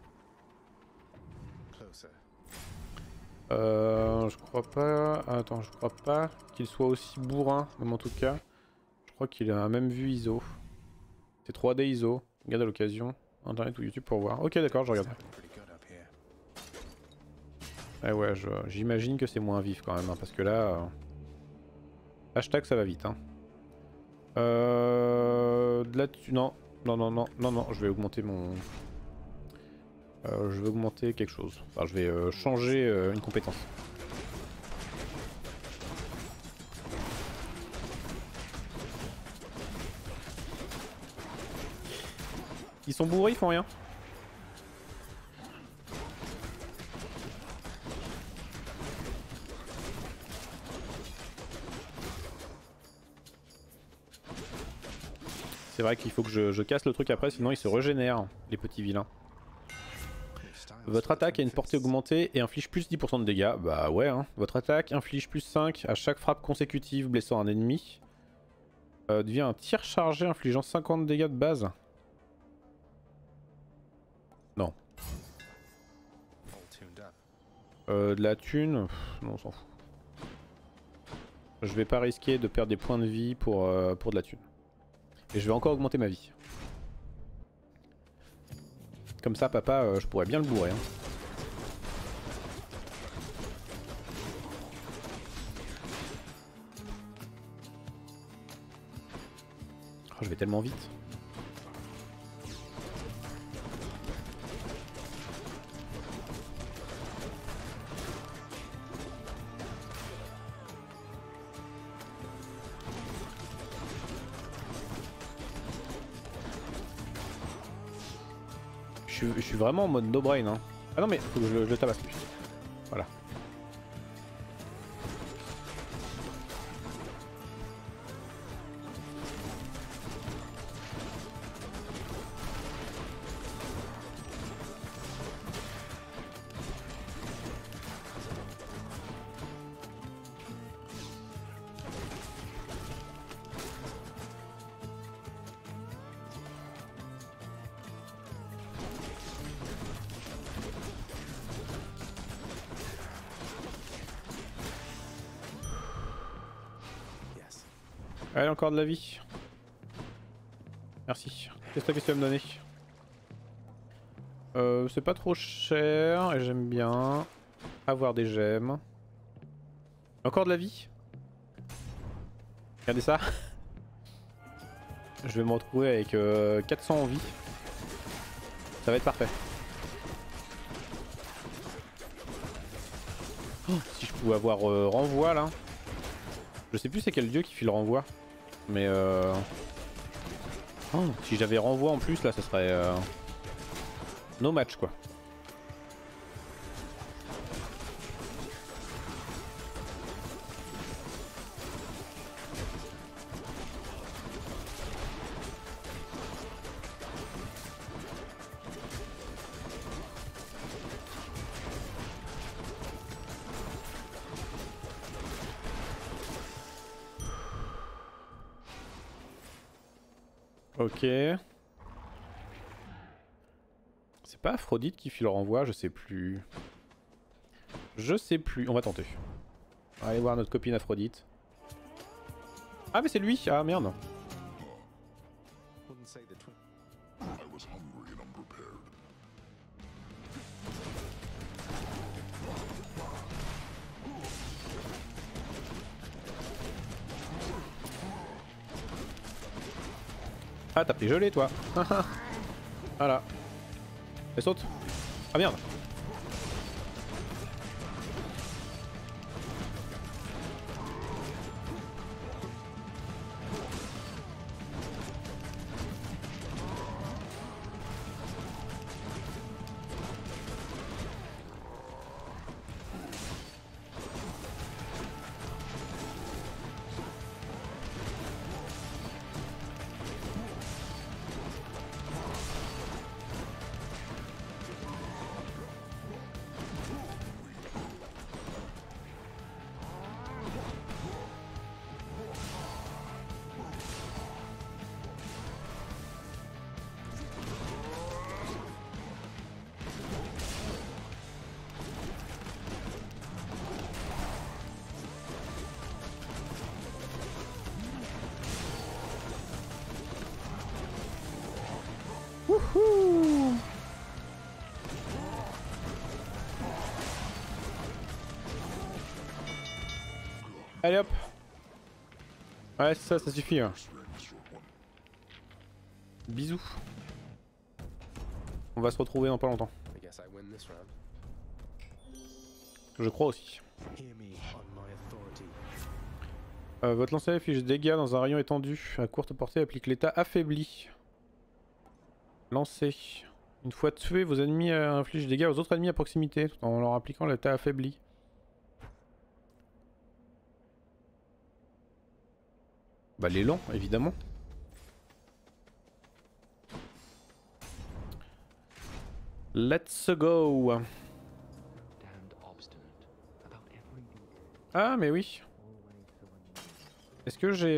Je crois pas... Attends, je crois pas qu'il soit aussi bourrin, même en tout cas. Je crois qu'il a même vu ISO. C'est 3D ISO. Regarde à l'occasion. Internet ou YouTube pour voir. Ok, d'accord, je regarde. Ouais, j'imagine que c'est moins vif quand même, hein, parce que là... Hashtag ça va vite. Hein. De là-dessus... Non, je vais augmenter mon... je vais augmenter quelque chose. Enfin, je vais changer une compétence. Ils sont bourrés, ils font rien. C'est vrai qu'il faut que je casse le truc après, sinon ils se régénèrent, les petits vilains. Votre attaque a une portée augmentée et inflige plus 10% de dégâts. Bah ouais, hein. Votre attaque inflige plus 5 à chaque frappe consécutive blessant un ennemi. Devient un tir chargé infligeant 50 dégâts de base. Non. De la thune, non on s'en fout. Je vais pas risquer de perdre des points de vie pour de la thune. Et je vais encore augmenter ma vie. Comme ça, papa, je pourrais bien le bourrer. Hein. Oh, je vais tellement vite. je suis vraiment en mode no brain. Hein. Ah non mais faut que je le tabasse lui. Voilà. Allez, encore de la vie. Merci. Qu'est-ce que tu vas me donner? C'est pas trop cher et j'aime bien avoir des gemmes. Encore de la vie. Regardez ça. Je vais me retrouver avec 400 en vie. Ça va être parfait. Oh, si je pouvais avoir renvoi là. Je sais plus c'est quel dieu qui fait le renvoi. Mais oh, si j'avais renvoi en plus là ça serait no match quoi. Ok. C'est pas Aphrodite qui fit le renvoi, je sais plus. Je sais plus, on va tenter. On va aller voir notre copine Aphrodite. Ah mais c'est lui. Ah merde. Ah t'as pris gelé toi. Voilà. Elle saute. Ah merde. Wouhou! Allez hop. Ouais ça suffit hein. Bisous. On va se retrouver dans pas longtemps. Je crois aussi. Votre lancer affiche dégâts dans un rayon étendu. À courte portée applique l'état affaibli. Lancez. Une fois tués, vos ennemis infligent des dégâts aux autres ennemis à proximité tout en leur appliquant l'état affaibli. Bah l'élan évidemment. Let's go. Ah mais oui. Est-ce que j'ai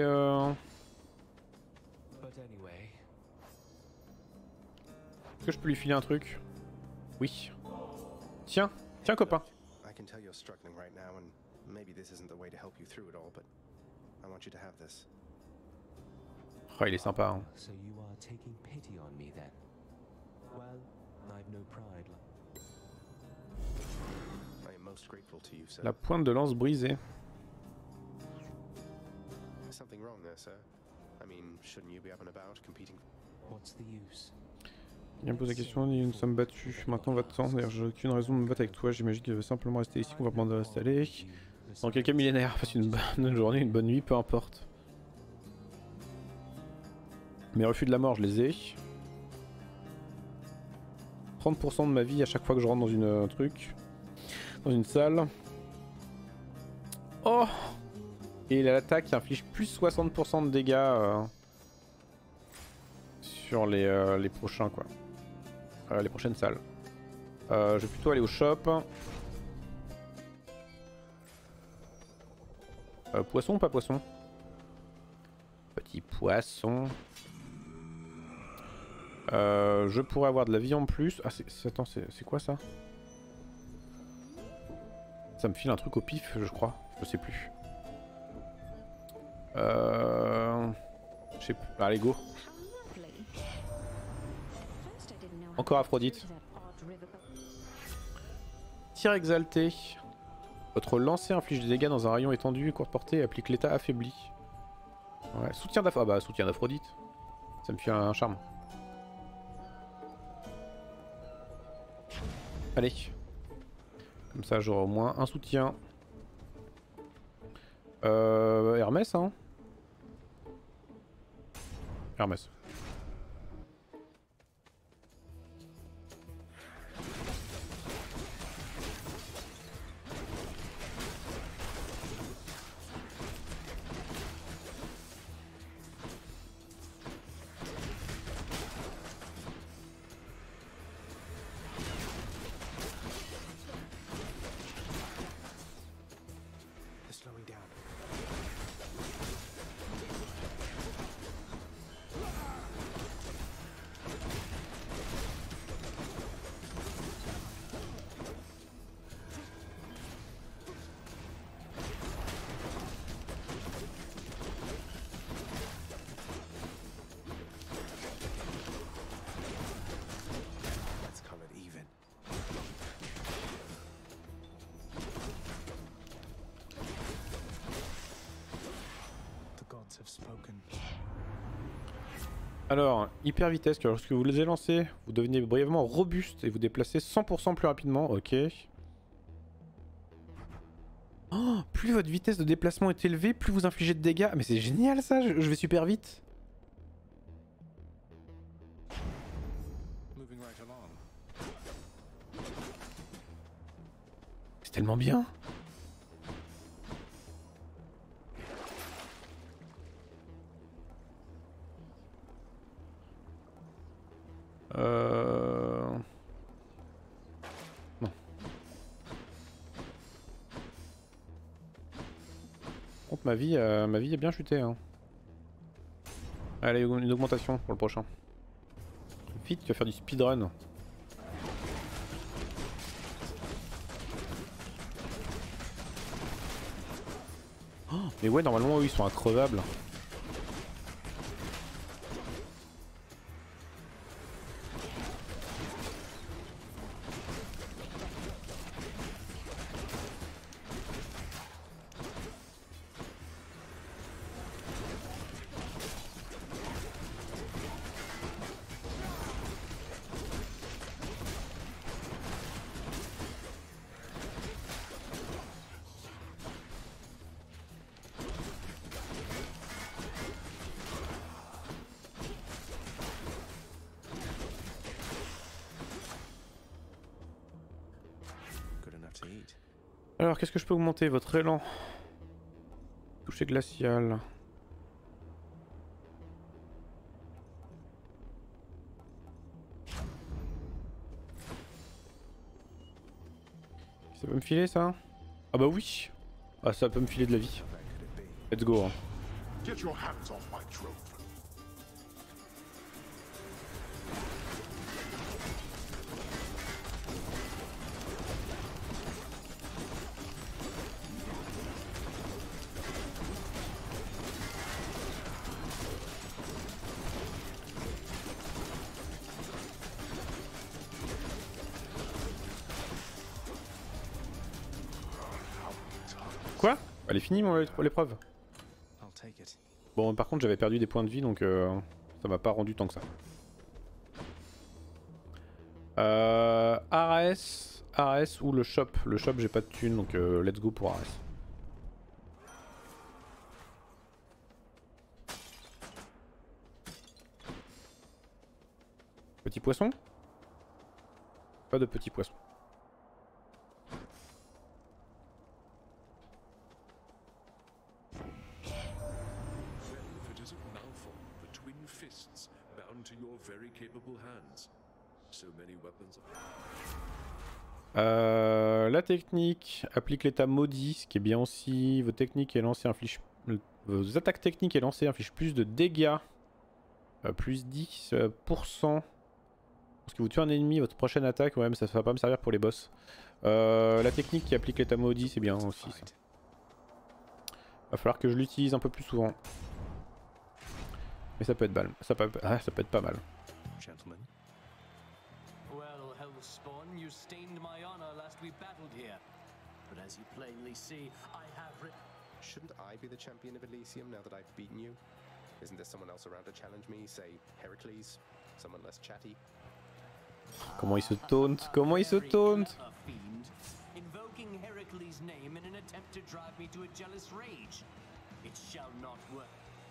Est-ce que je peux lui filer un truc? Oui. Tiens, tiens copain. Oh, il est sympa. Hein. La pointe de lance brisée. Il me pose la question, nous sommes battus, maintenant va-t'en, d'ailleurs j'ai aucune raison de me battre avec toi, j'imagine qu'il veut simplement rester ici qu'on va demander de rester installé. Dans quelques millénaires, passe une bonne journée, une bonne nuit, peu importe. Mes refus de la mort, je les ai. 30% de ma vie à chaque fois que je rentre dans une truc. Dans une salle. Oh! Et l'attaque inflige plus 60% de dégâts sur les prochains quoi. Les prochaines salles. Je vais plutôt aller au shop. Poisson ou pas poisson? Petit poisson. Je pourrais avoir de la vie en plus. Ah attends, c'est quoi ça? Ça me file un truc au pif je crois. Je sais plus. Je sais plus. Allez go. Encore Aphrodite. Tir exalté. Votre lancer inflige des dégâts dans un rayon étendu et courte portée et applique l'état affaibli. Ouais, soutien d'Aphrodite. Ah bah soutien d'Aphrodite. Ça me fait un charme. Allez. Comme ça j'aurai au moins un soutien. Hermès hein. Hermès. Alors, hyper vitesse, que lorsque vous les lancez, vous devenez brièvement robuste et vous déplacez 100% plus rapidement. Ok. Oh, plus votre vitesse de déplacement est élevée, plus vous infligez de dégâts. Mais c'est génial ça, je vais super vite. C'est tellement bien. Non. Contre ma vie a bien chuté. Hein. Allez, une augmentation pour le prochain. Vite, tu vas faire du speedrun. Oh, mais ouais, normalement, eux, ils sont increvables. Alors, qu'est-ce que je peux augmenter? Votre élan. Toucher glacial. Ça peut me filer ça? Ah bah oui. Ah ça peut me filer de la vie. Let's go. Hein. Get your hands off my trophy. Quoi? Elle est finie l'épreuve. Bon par contre j'avais perdu des points de vie donc ça m'a pas rendu tant que ça. Ares ou le shop. Le shop j'ai pas de thune donc let's go pour Ares. Petit poisson. Pas de petits poissons. La technique applique l'état maudit, ce qui est bien aussi. Vos techniques et lancers infligent. Vos attaques techniques et lancers infligent plus de dégâts. Plus 10%. Lorsque vous tuez un ennemi, votre prochaine attaque, ouais, mais ça va pas me servir pour les boss. La technique qui applique l'état maudit, c'est bien aussi. Ça. Va falloir que je l'utilise un peu plus souvent. Mais ça peut être mal. Ça peut être pas mal. Gentlemen. Well, Hellspawn, you stained my honor last we battled here. But as you plainly see, I have Shouldn't I be the champion of Elysium now that I've beaten you? Isn't there someone else around to challenge me? Say Heracles? Someone less chatty? Comment il se taunt? Comment il se taunt? Invoking Heracles' name in an attempt to drive me to a jealous rage. It shall not work.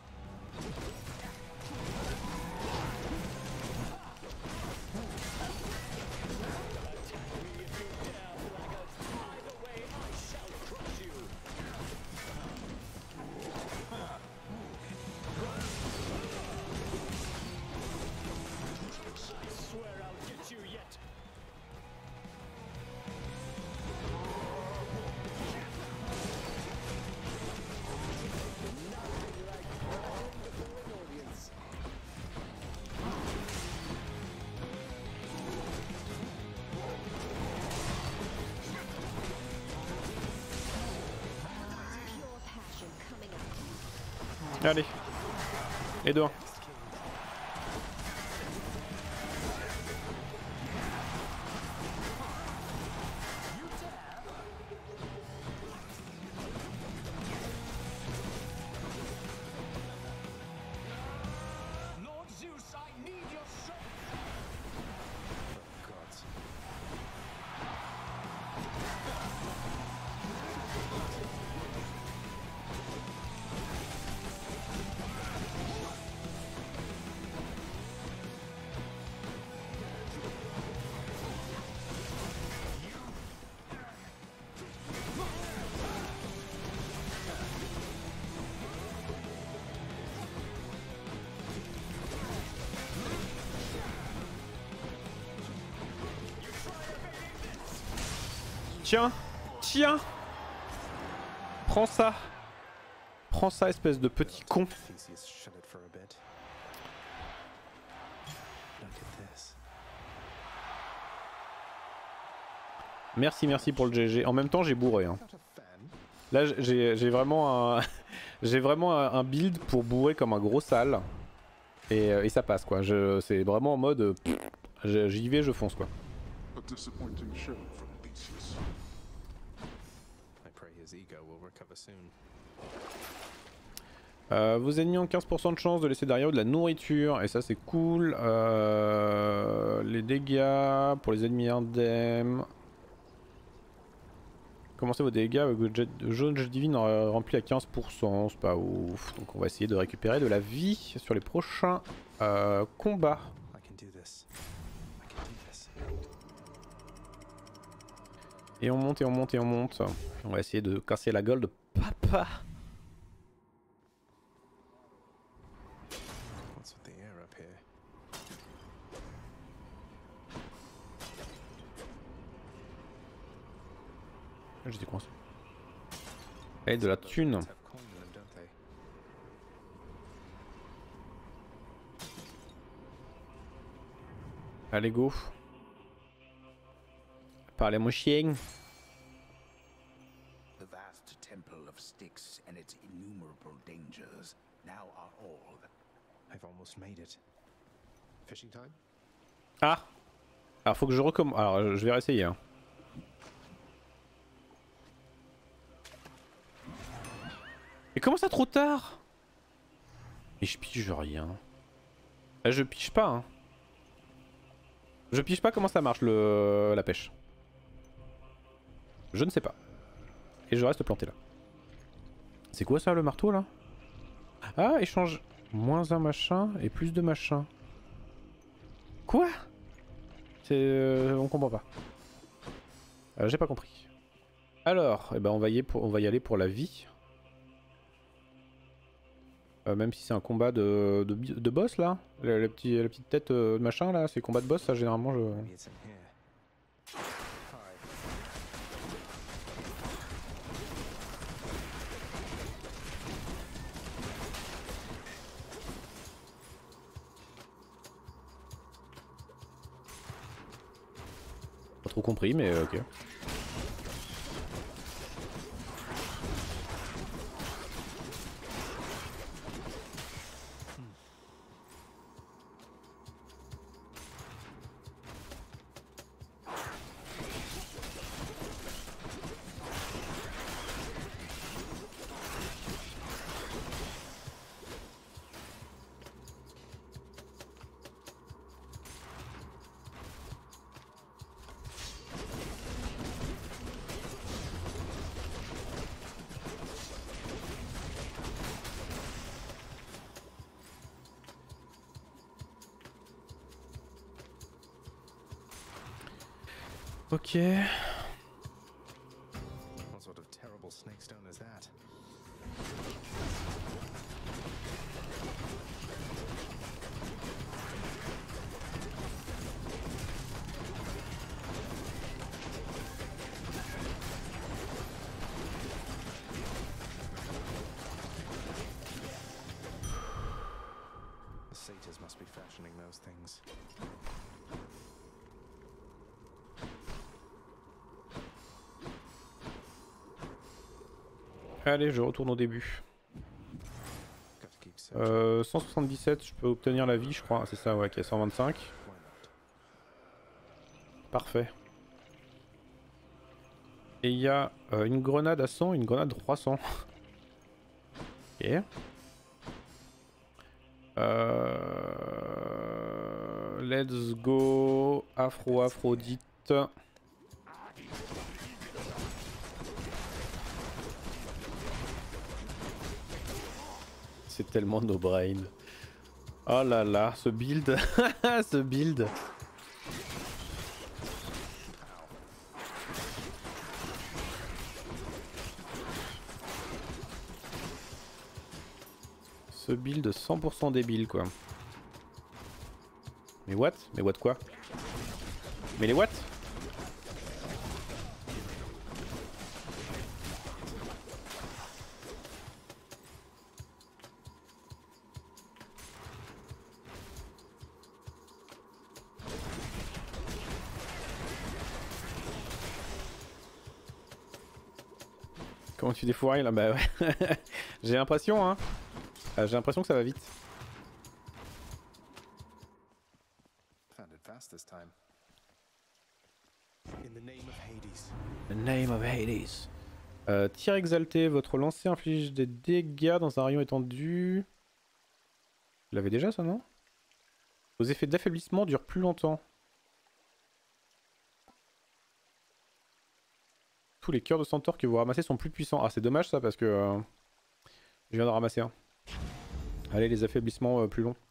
Allez. Et deux. Tiens, tiens. Prends ça. Prends ça, espèce de petit con. Merci, merci pour le GG. En même temps, j'ai bourré. Hein. Là, j'ai vraiment un... j'ai vraiment un build pour bourrer comme un gros sale. Et ça passe, quoi. C'est vraiment en mode... J'y vais, je fonce, quoi. Vos ennemis ont 15% de chance de laisser derrière eux de la nourriture, et ça c'est cool. Les dégâts pour les ennemis indemnes. Commencez vos dégâts avec le jet jaune divine rempli à 15%, c'est pas ouf. Donc on va essayer de récupérer de la vie sur les prochains combats. Et on monte et on monte et on monte. On va essayer de casser la gueule de papa. J'étais coincé. Et de la thune. Allez go. Parlez-moi chien. The vast temple of Styx and its innumerable dangers now are all. I've almost made it. Fishing time? Ah. Alors faut que je recommence. Alors je vais réessayer. Hein. Mais comment ça trop tard? Mais je pige rien. Là, je pige pas. Hein. Je pige pas comment ça marche la pêche. Je ne sais pas. Et je reste planté là. C'est quoi ça le marteau là? Ah, échange moins un machin et plus de machin. Quoi? On comprend pas. J'ai pas compris. Alors, eh ben on va y aller pour la vie. Même si c'est un combat de boss là. La petite tête de machin là, c'est combat de boss, ça généralement je... Pas trop compris mais ok. Ok. What sort of terrible snake stone is that? The satyrs must be fashioning those things. Allez, je retourne au début. 177, je peux obtenir la vie, je crois. C'est ça, ouais, qui est 125. Parfait. Et il y a une grenade à 100 et une grenade 300. Ok. Let's go. Aphrodite. C'est tellement no brain. Oh là là, ce build. Ce build. Ce build 100% débile quoi. Mais what? Mais what quoi? Mais les what? Comment tu défourailles là? Bah ouais. J'ai l'impression hein. J'ai l'impression que ça va vite. Found it fast this time. In the name of Hades. The name of Hades. Tir exalté, votre lancer inflige des dégâts dans un rayon étendu. Je l'avais déjà ça non? Vos effets d'affaiblissement durent plus longtemps. Tous les cœurs de centaure que vous ramassez sont plus puissants. Ah c'est dommage ça parce que je viens d'en ramasser un. Allez les affaiblissements plus longs.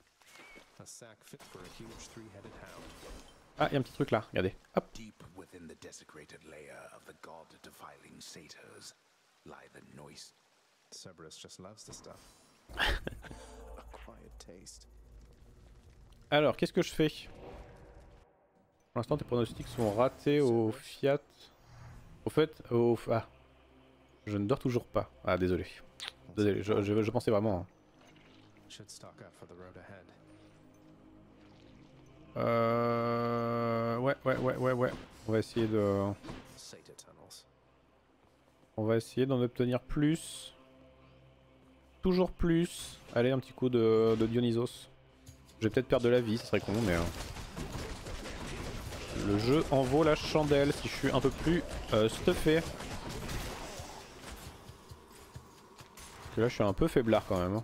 Ah, il y a un petit truc là, regardez. Hop. Deep within the desecrated layer of the god-defiling satyrs lie the noise. Cerberus just loves the stuff. Acquired taste. Alors, qu'est-ce que je fais? Pour l'instant, tes pronostics sont ratés au Fiat. Au fait, ah. Je ne dors toujours pas. Ah, désolé. Désolé, je pensais vraiment. Hein. Ouais. On va essayer de... On va essayer d'en obtenir plus. Toujours plus. Allez, un petit coup de Dionysos. Je vais peut-être perdre de la vie, ce serait con, mais... Le jeu en vaut la chandelle si je suis un peu plus stuffé. Parce que là, je suis un peu faiblard quand même. Hein.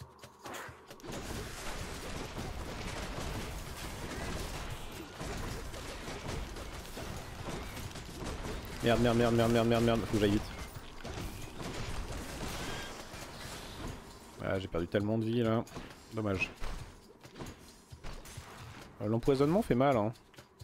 Merde, faut que j'aille vite. Ah, j'ai perdu tellement de vie là. Dommage. L'empoisonnement fait mal hein.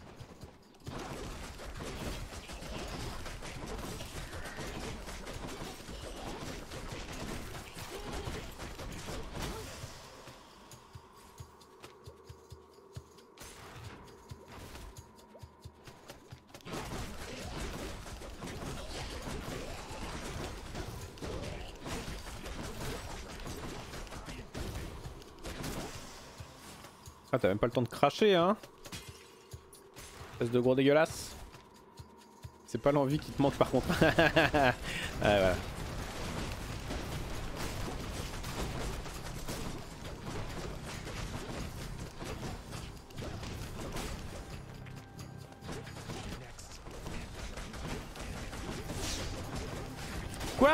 Ah, t'as même pas le temps de cracher, hein? Espèce de gros dégueulasse. C'est pas l'envie qui te manque par contre. Ah, voilà. Quoi?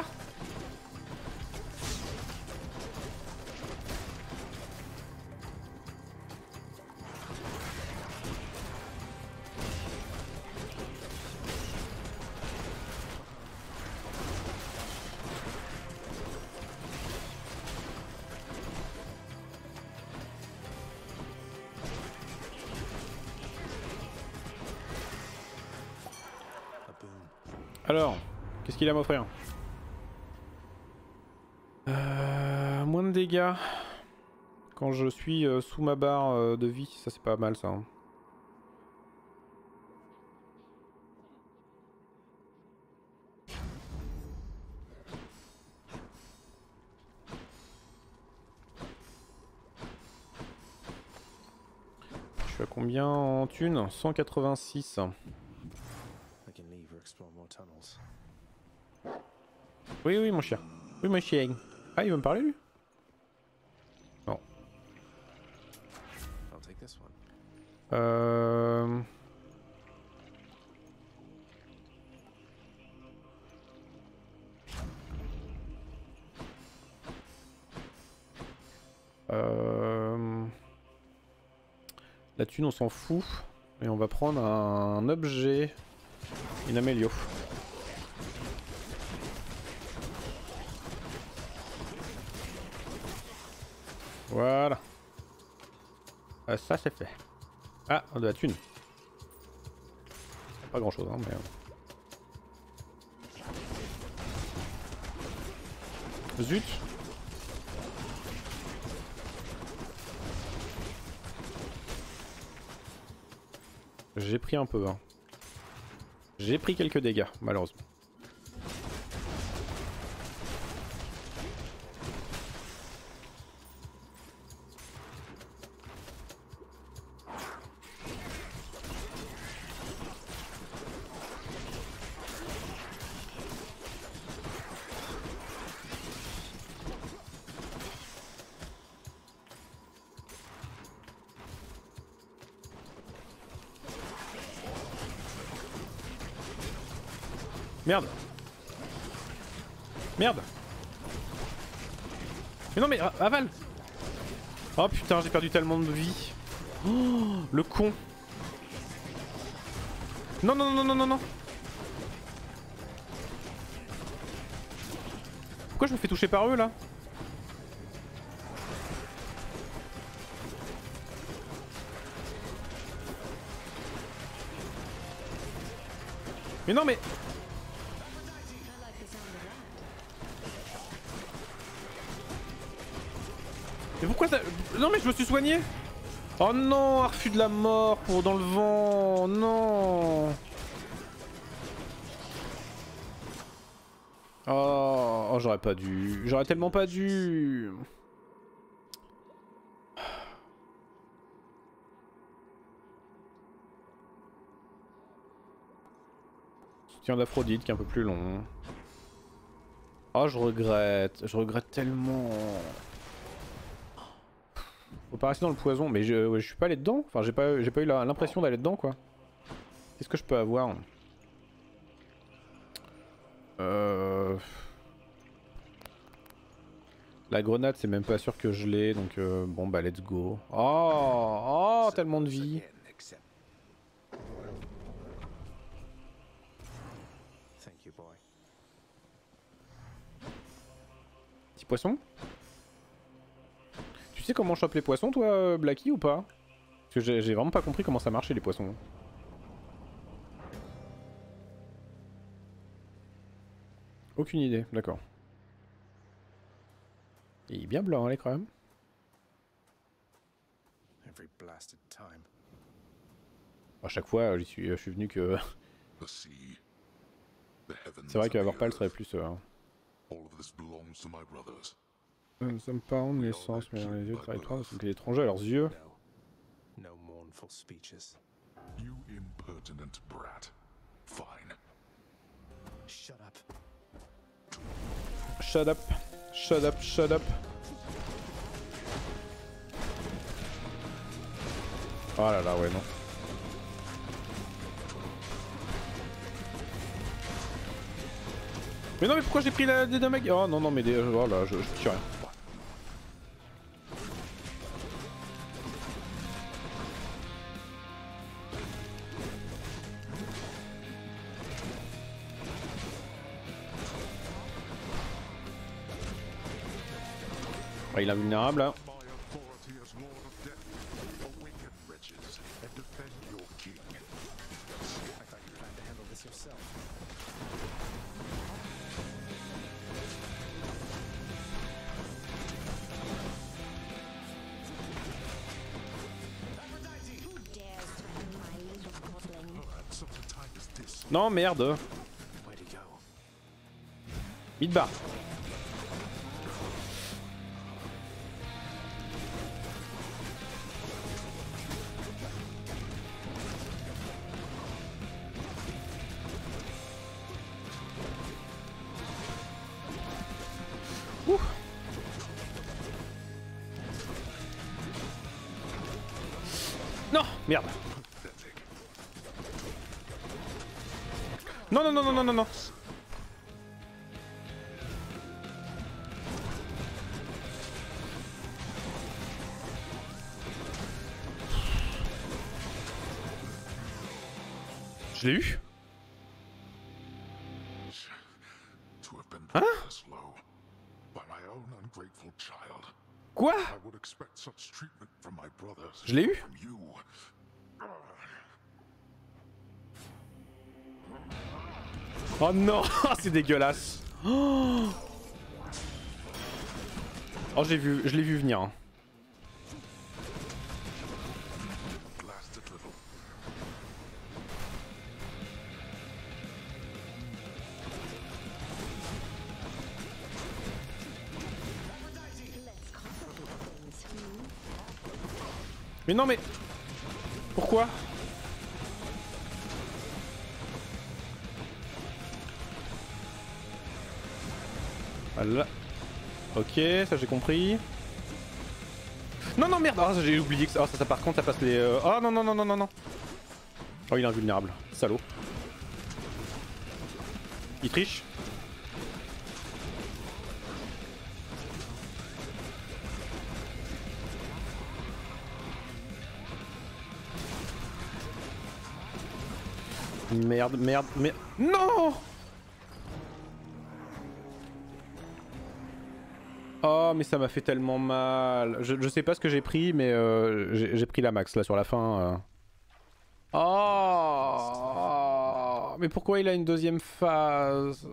Alors, qu'est-ce qu'il a à m'offrir? Moins de dégâts quand je suis sous ma barre de vie, ça c'est pas mal ça. Hein. Je suis à combien en thunes? 186. Oui, oui, mon chien. Oui, mon chien. Ah, il veut me parler, lui? Non. La thune, on s'en fout. Et on va prendre un objet. Une amélio. Voilà. Ça c'est fait. Ah, de la thune. Pas grand chose, hein, mais... Zut. J'ai pris un peu. Hein. J'ai pris quelques dégâts, malheureusement. Merde. Merde. Mais non mais avale. Oh putain, j'ai perdu tellement de vie. Oh, le con. Non non non non non non. Pourquoi je me fais toucher par eux là? Mais non mais... Mais pourquoi ça... Non mais je me suis soigné. Oh non, refus de la mort pour dans le vent. Non. Oh j'aurais pas dû. J'aurais tellement pas dû. Soutien d'Aphrodite qui est un peu plus long. Oh je regrette tellement. Faut pas rester dans le poison, mais je suis pas allé dedans. Enfin, j'ai pas eu l'impression d'aller dedans, quoi. Qu'est-ce que je peux avoir? La grenade, c'est même pas sûr que je l'ai, donc bon bah let's go. Oh, tellement de vie. Petit poisson? Tu sais comment on chope les poissons, toi, Blacky, ou pas? Parce que j'ai vraiment pas compris comment ça marchait, les poissons. Aucune idée, d'accord. Il est bien blanc, hein, les quand même. À chaque fois, je suis venu que... C'est vrai qu'avoir Vorpal serait plus... Ça me parle de naissance, mais dans les yeux, trajectoire, c'est l'étranger à leurs yeux. scornful speeches. You impertinent brat. Fine. Shut up. Shut up. Shut up. Shut up. Oh là là, ouais, non. Mais non, mais pourquoi j'ai pris des deux mecs? Oh non, non, mais des... Oh là, je tue rien. Ah, il est invulnérable là. Non, merde. Midbar. Non, merde. Non, non, non, non, non, non, non. Je l'ai eu. Hein? Quoi? Je l'ai eu? Oh non, c'est dégueulasse. Oh, je l'ai vu venir. Hein. Mais non, mais pourquoi? Voilà. Ok, ça j'ai compris. Non, non, merde. Oh, j'ai oublié que ça... Oh, ça par contre, ça passe les... Oh, non, non, non, non, non, non. Oh, il est invulnérable. Salaud. Il triche. Merde, merde, merde. Non! Oh, mais ça m'a fait tellement mal. Je sais pas ce que j'ai pris, mais j'ai pris la max là sur la fin. Oh, mais pourquoi il a une deuxième phase?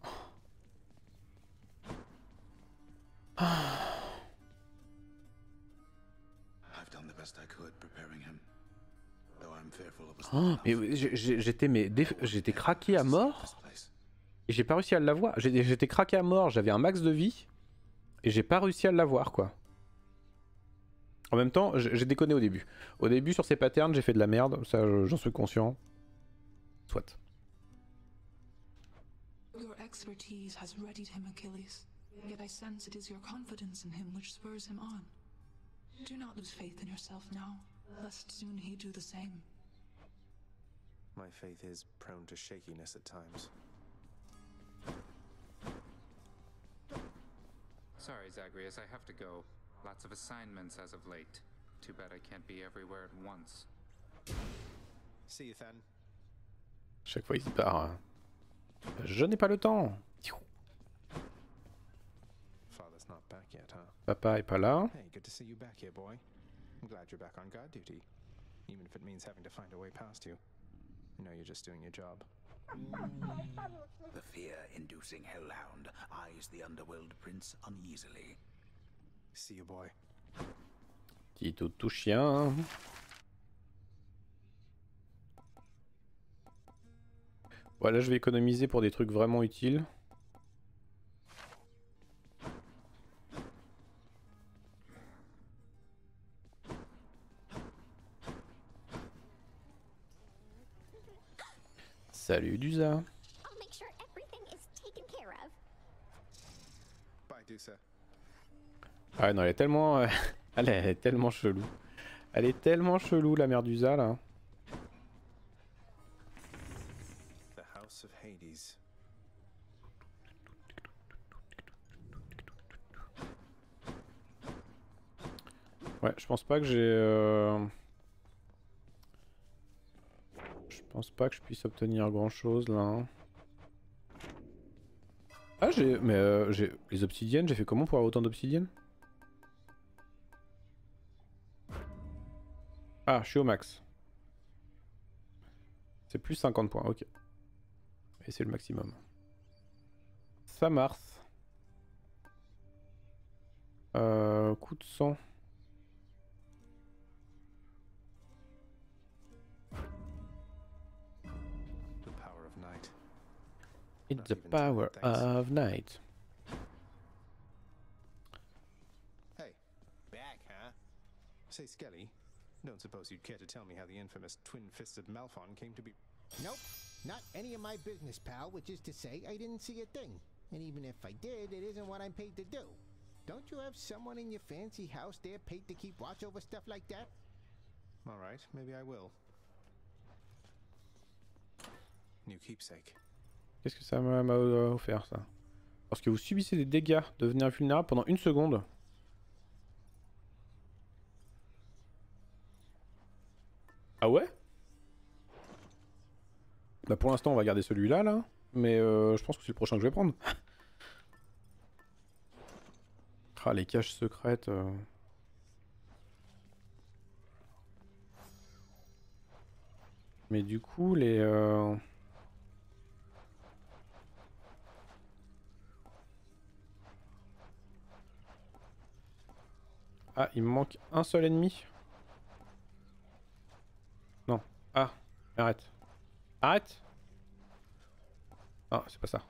Oh, mais j'étais craqué à mort et j'ai pas réussi à l'avoir. J'étais craqué à mort, j'avais un max de vie et j'ai pas réussi à l'avoir quoi. En même temps, j'ai déconné au début. Au début sur ces patterns, j'ai fait de la merde, ça j'en suis conscient. Soit. Your expertise has readied him, Achilles. Yet I sense it is your confidence in him which spurs him on. Do not lose faith in yourself now, lest soon he do the same. My faith is prone to shakiness at times. Sorry, Zagreus, I have to go. Lots of assignments as of late. Too bad I can't be everywhere at once. See you then. Chaque fois il se part. Je n'ai pas le temps. Father's not back yet, huh? Papa est pas là. Hey, good to see you back here, boy. I'm glad you're back on guard duty, even if it means having to find a way past you. You know you're just doing your job. The fear-inducing hellhound eyes the underworld prince uneasily. See you, boy. Petit toutou chien. Voilà, je vais économiser pour des trucs vraiment utiles. Salut Dusa. I'll make sure everything is taken care of. Bye, Dusa. Ah non, elle est tellement... elle est tellement chelou. Elle est tellement chelou la mère d'Usa là. The House of Hades. Ouais, je pense pas que j'ai... Je pense pas que je puisse obtenir grand chose là. Hein. Ah j'ai... Mais j'ai... Les obsidiennes, j'ai fait comment pour avoir autant d'obsidiennes? Ah, je suis au max. C'est plus 50 points, ok. Et c'est le maximum. Ça marche. Coup de sang. The power of night. It's the power of night. Hey, back, huh? Say, Skelly, don't suppose you'd care to tell me how the infamous twin-fisted Malphon came to be... Nope, not any of my business, pal, which is to say I didn't see a thing. And even if I did, it isn't what I'm paid to do. Don't you have someone in your fancy house there paid to keep watch over stuff like that? All right, maybe I will. New keepsake. Qu'est-ce que ça m'a offert ça? Lorsque vous subissez des dégâts, devenez invulnérable pendant 1 seconde. Ah ouais? Bah pour l'instant on va garder celui-là là. Mais je pense que c'est le prochain que je vais prendre. Ah les caches secrètes. Mais du coup les... Ah, il me manque un seul ennemi. Non. Ah, arrête. Arrête! Ah, c'est pas ça.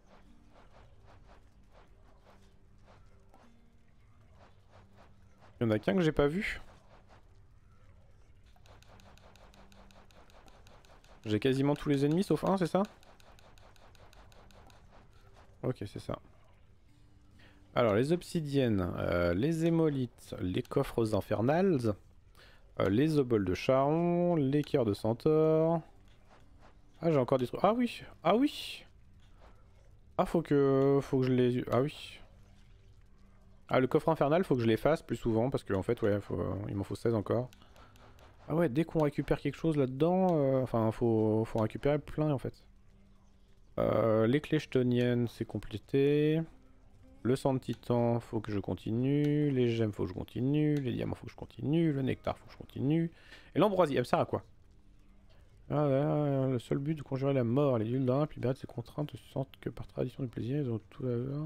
Il y en a qu'un que j'ai pas vu. J'ai quasiment tous les ennemis sauf un, c'est ça? Ok, c'est ça. Alors, les obsidiennes, les hémolites, les coffres infernales, les oboles de Charon, les cœurs de centaure. Ah, j'ai encore des trucs. Ah oui! Ah oui! Ah, faut que je les... Ah oui. Ah, le coffre infernal, faut que je les fasse plus souvent parce qu'en fait, ouais, il m'en faut 16 encore. Ah ouais, dès qu'on récupère quelque chose là-dedans, enfin, faut en récupérer plein en fait. Les clés chetoniennes, c'est complété. Le sang de titan, faut que je continue. Les gemmes, faut que je continue. Les diamants, faut que je continue. Le nectar, faut que je continue. Et l'ambroisie, elle me sert à quoi? Ah, le seul but de conjurer la mort, les dieux d'un, libérer de ses contraintes, se sentent que par tradition du plaisir, ils ont tout à l'heure.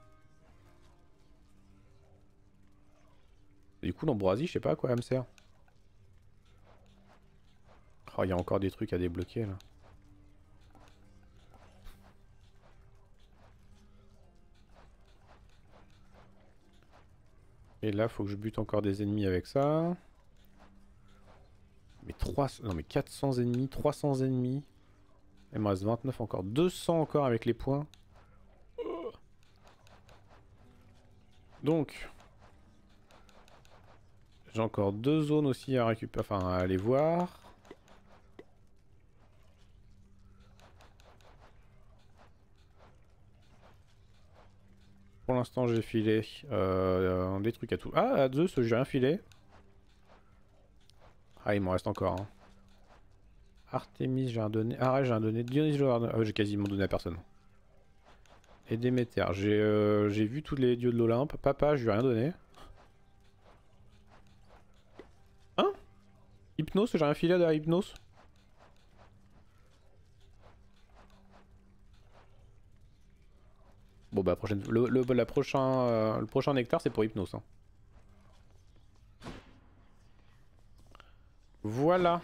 Du coup, l'ambroisie, je sais pas à quoi elle me sert. Oh, il y a encore des trucs à débloquer là. Et là, faut que je bute encore des ennemis avec ça. Mais 300... Non mais 400 ennemis, 300 ennemis. Il me reste 29 encore. 200 encore avec les points. Donc... J'ai encore 2 zones aussi à récupérer, enfin à aller voir. Pour l'instant j'ai filé des trucs à tout. Ah, à Zeus j'ai rien filé. Ah il m'en reste encore. Hein. Artemis j'ai rien donné. Ah ouais j'ai rien donné. Dionysos j'ai quasiment donné à personne. Et Déméter. J'ai vu tous les dieux de l'Olympe. Papa je lui ai rien donné. Hein? Hypnos, j'ai rien filé à Hypnos. Bon bah le prochain nectar c'est pour Hypnos. Hein. Voilà.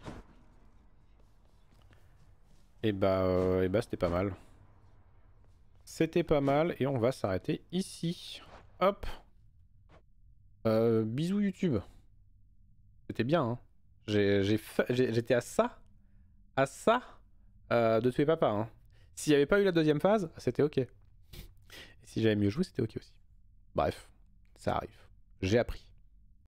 Et bah c'était pas mal. C'était pas mal et on va s'arrêter ici. Hop. Bisous YouTube. C'était bien hein. J'étais à ça de tuer papa. Hein. S'il n'y avait pas eu la deuxième phase, c'était ok. Et si j'avais mieux joué, c'était ok aussi. Bref, ça arrive. J'ai appris.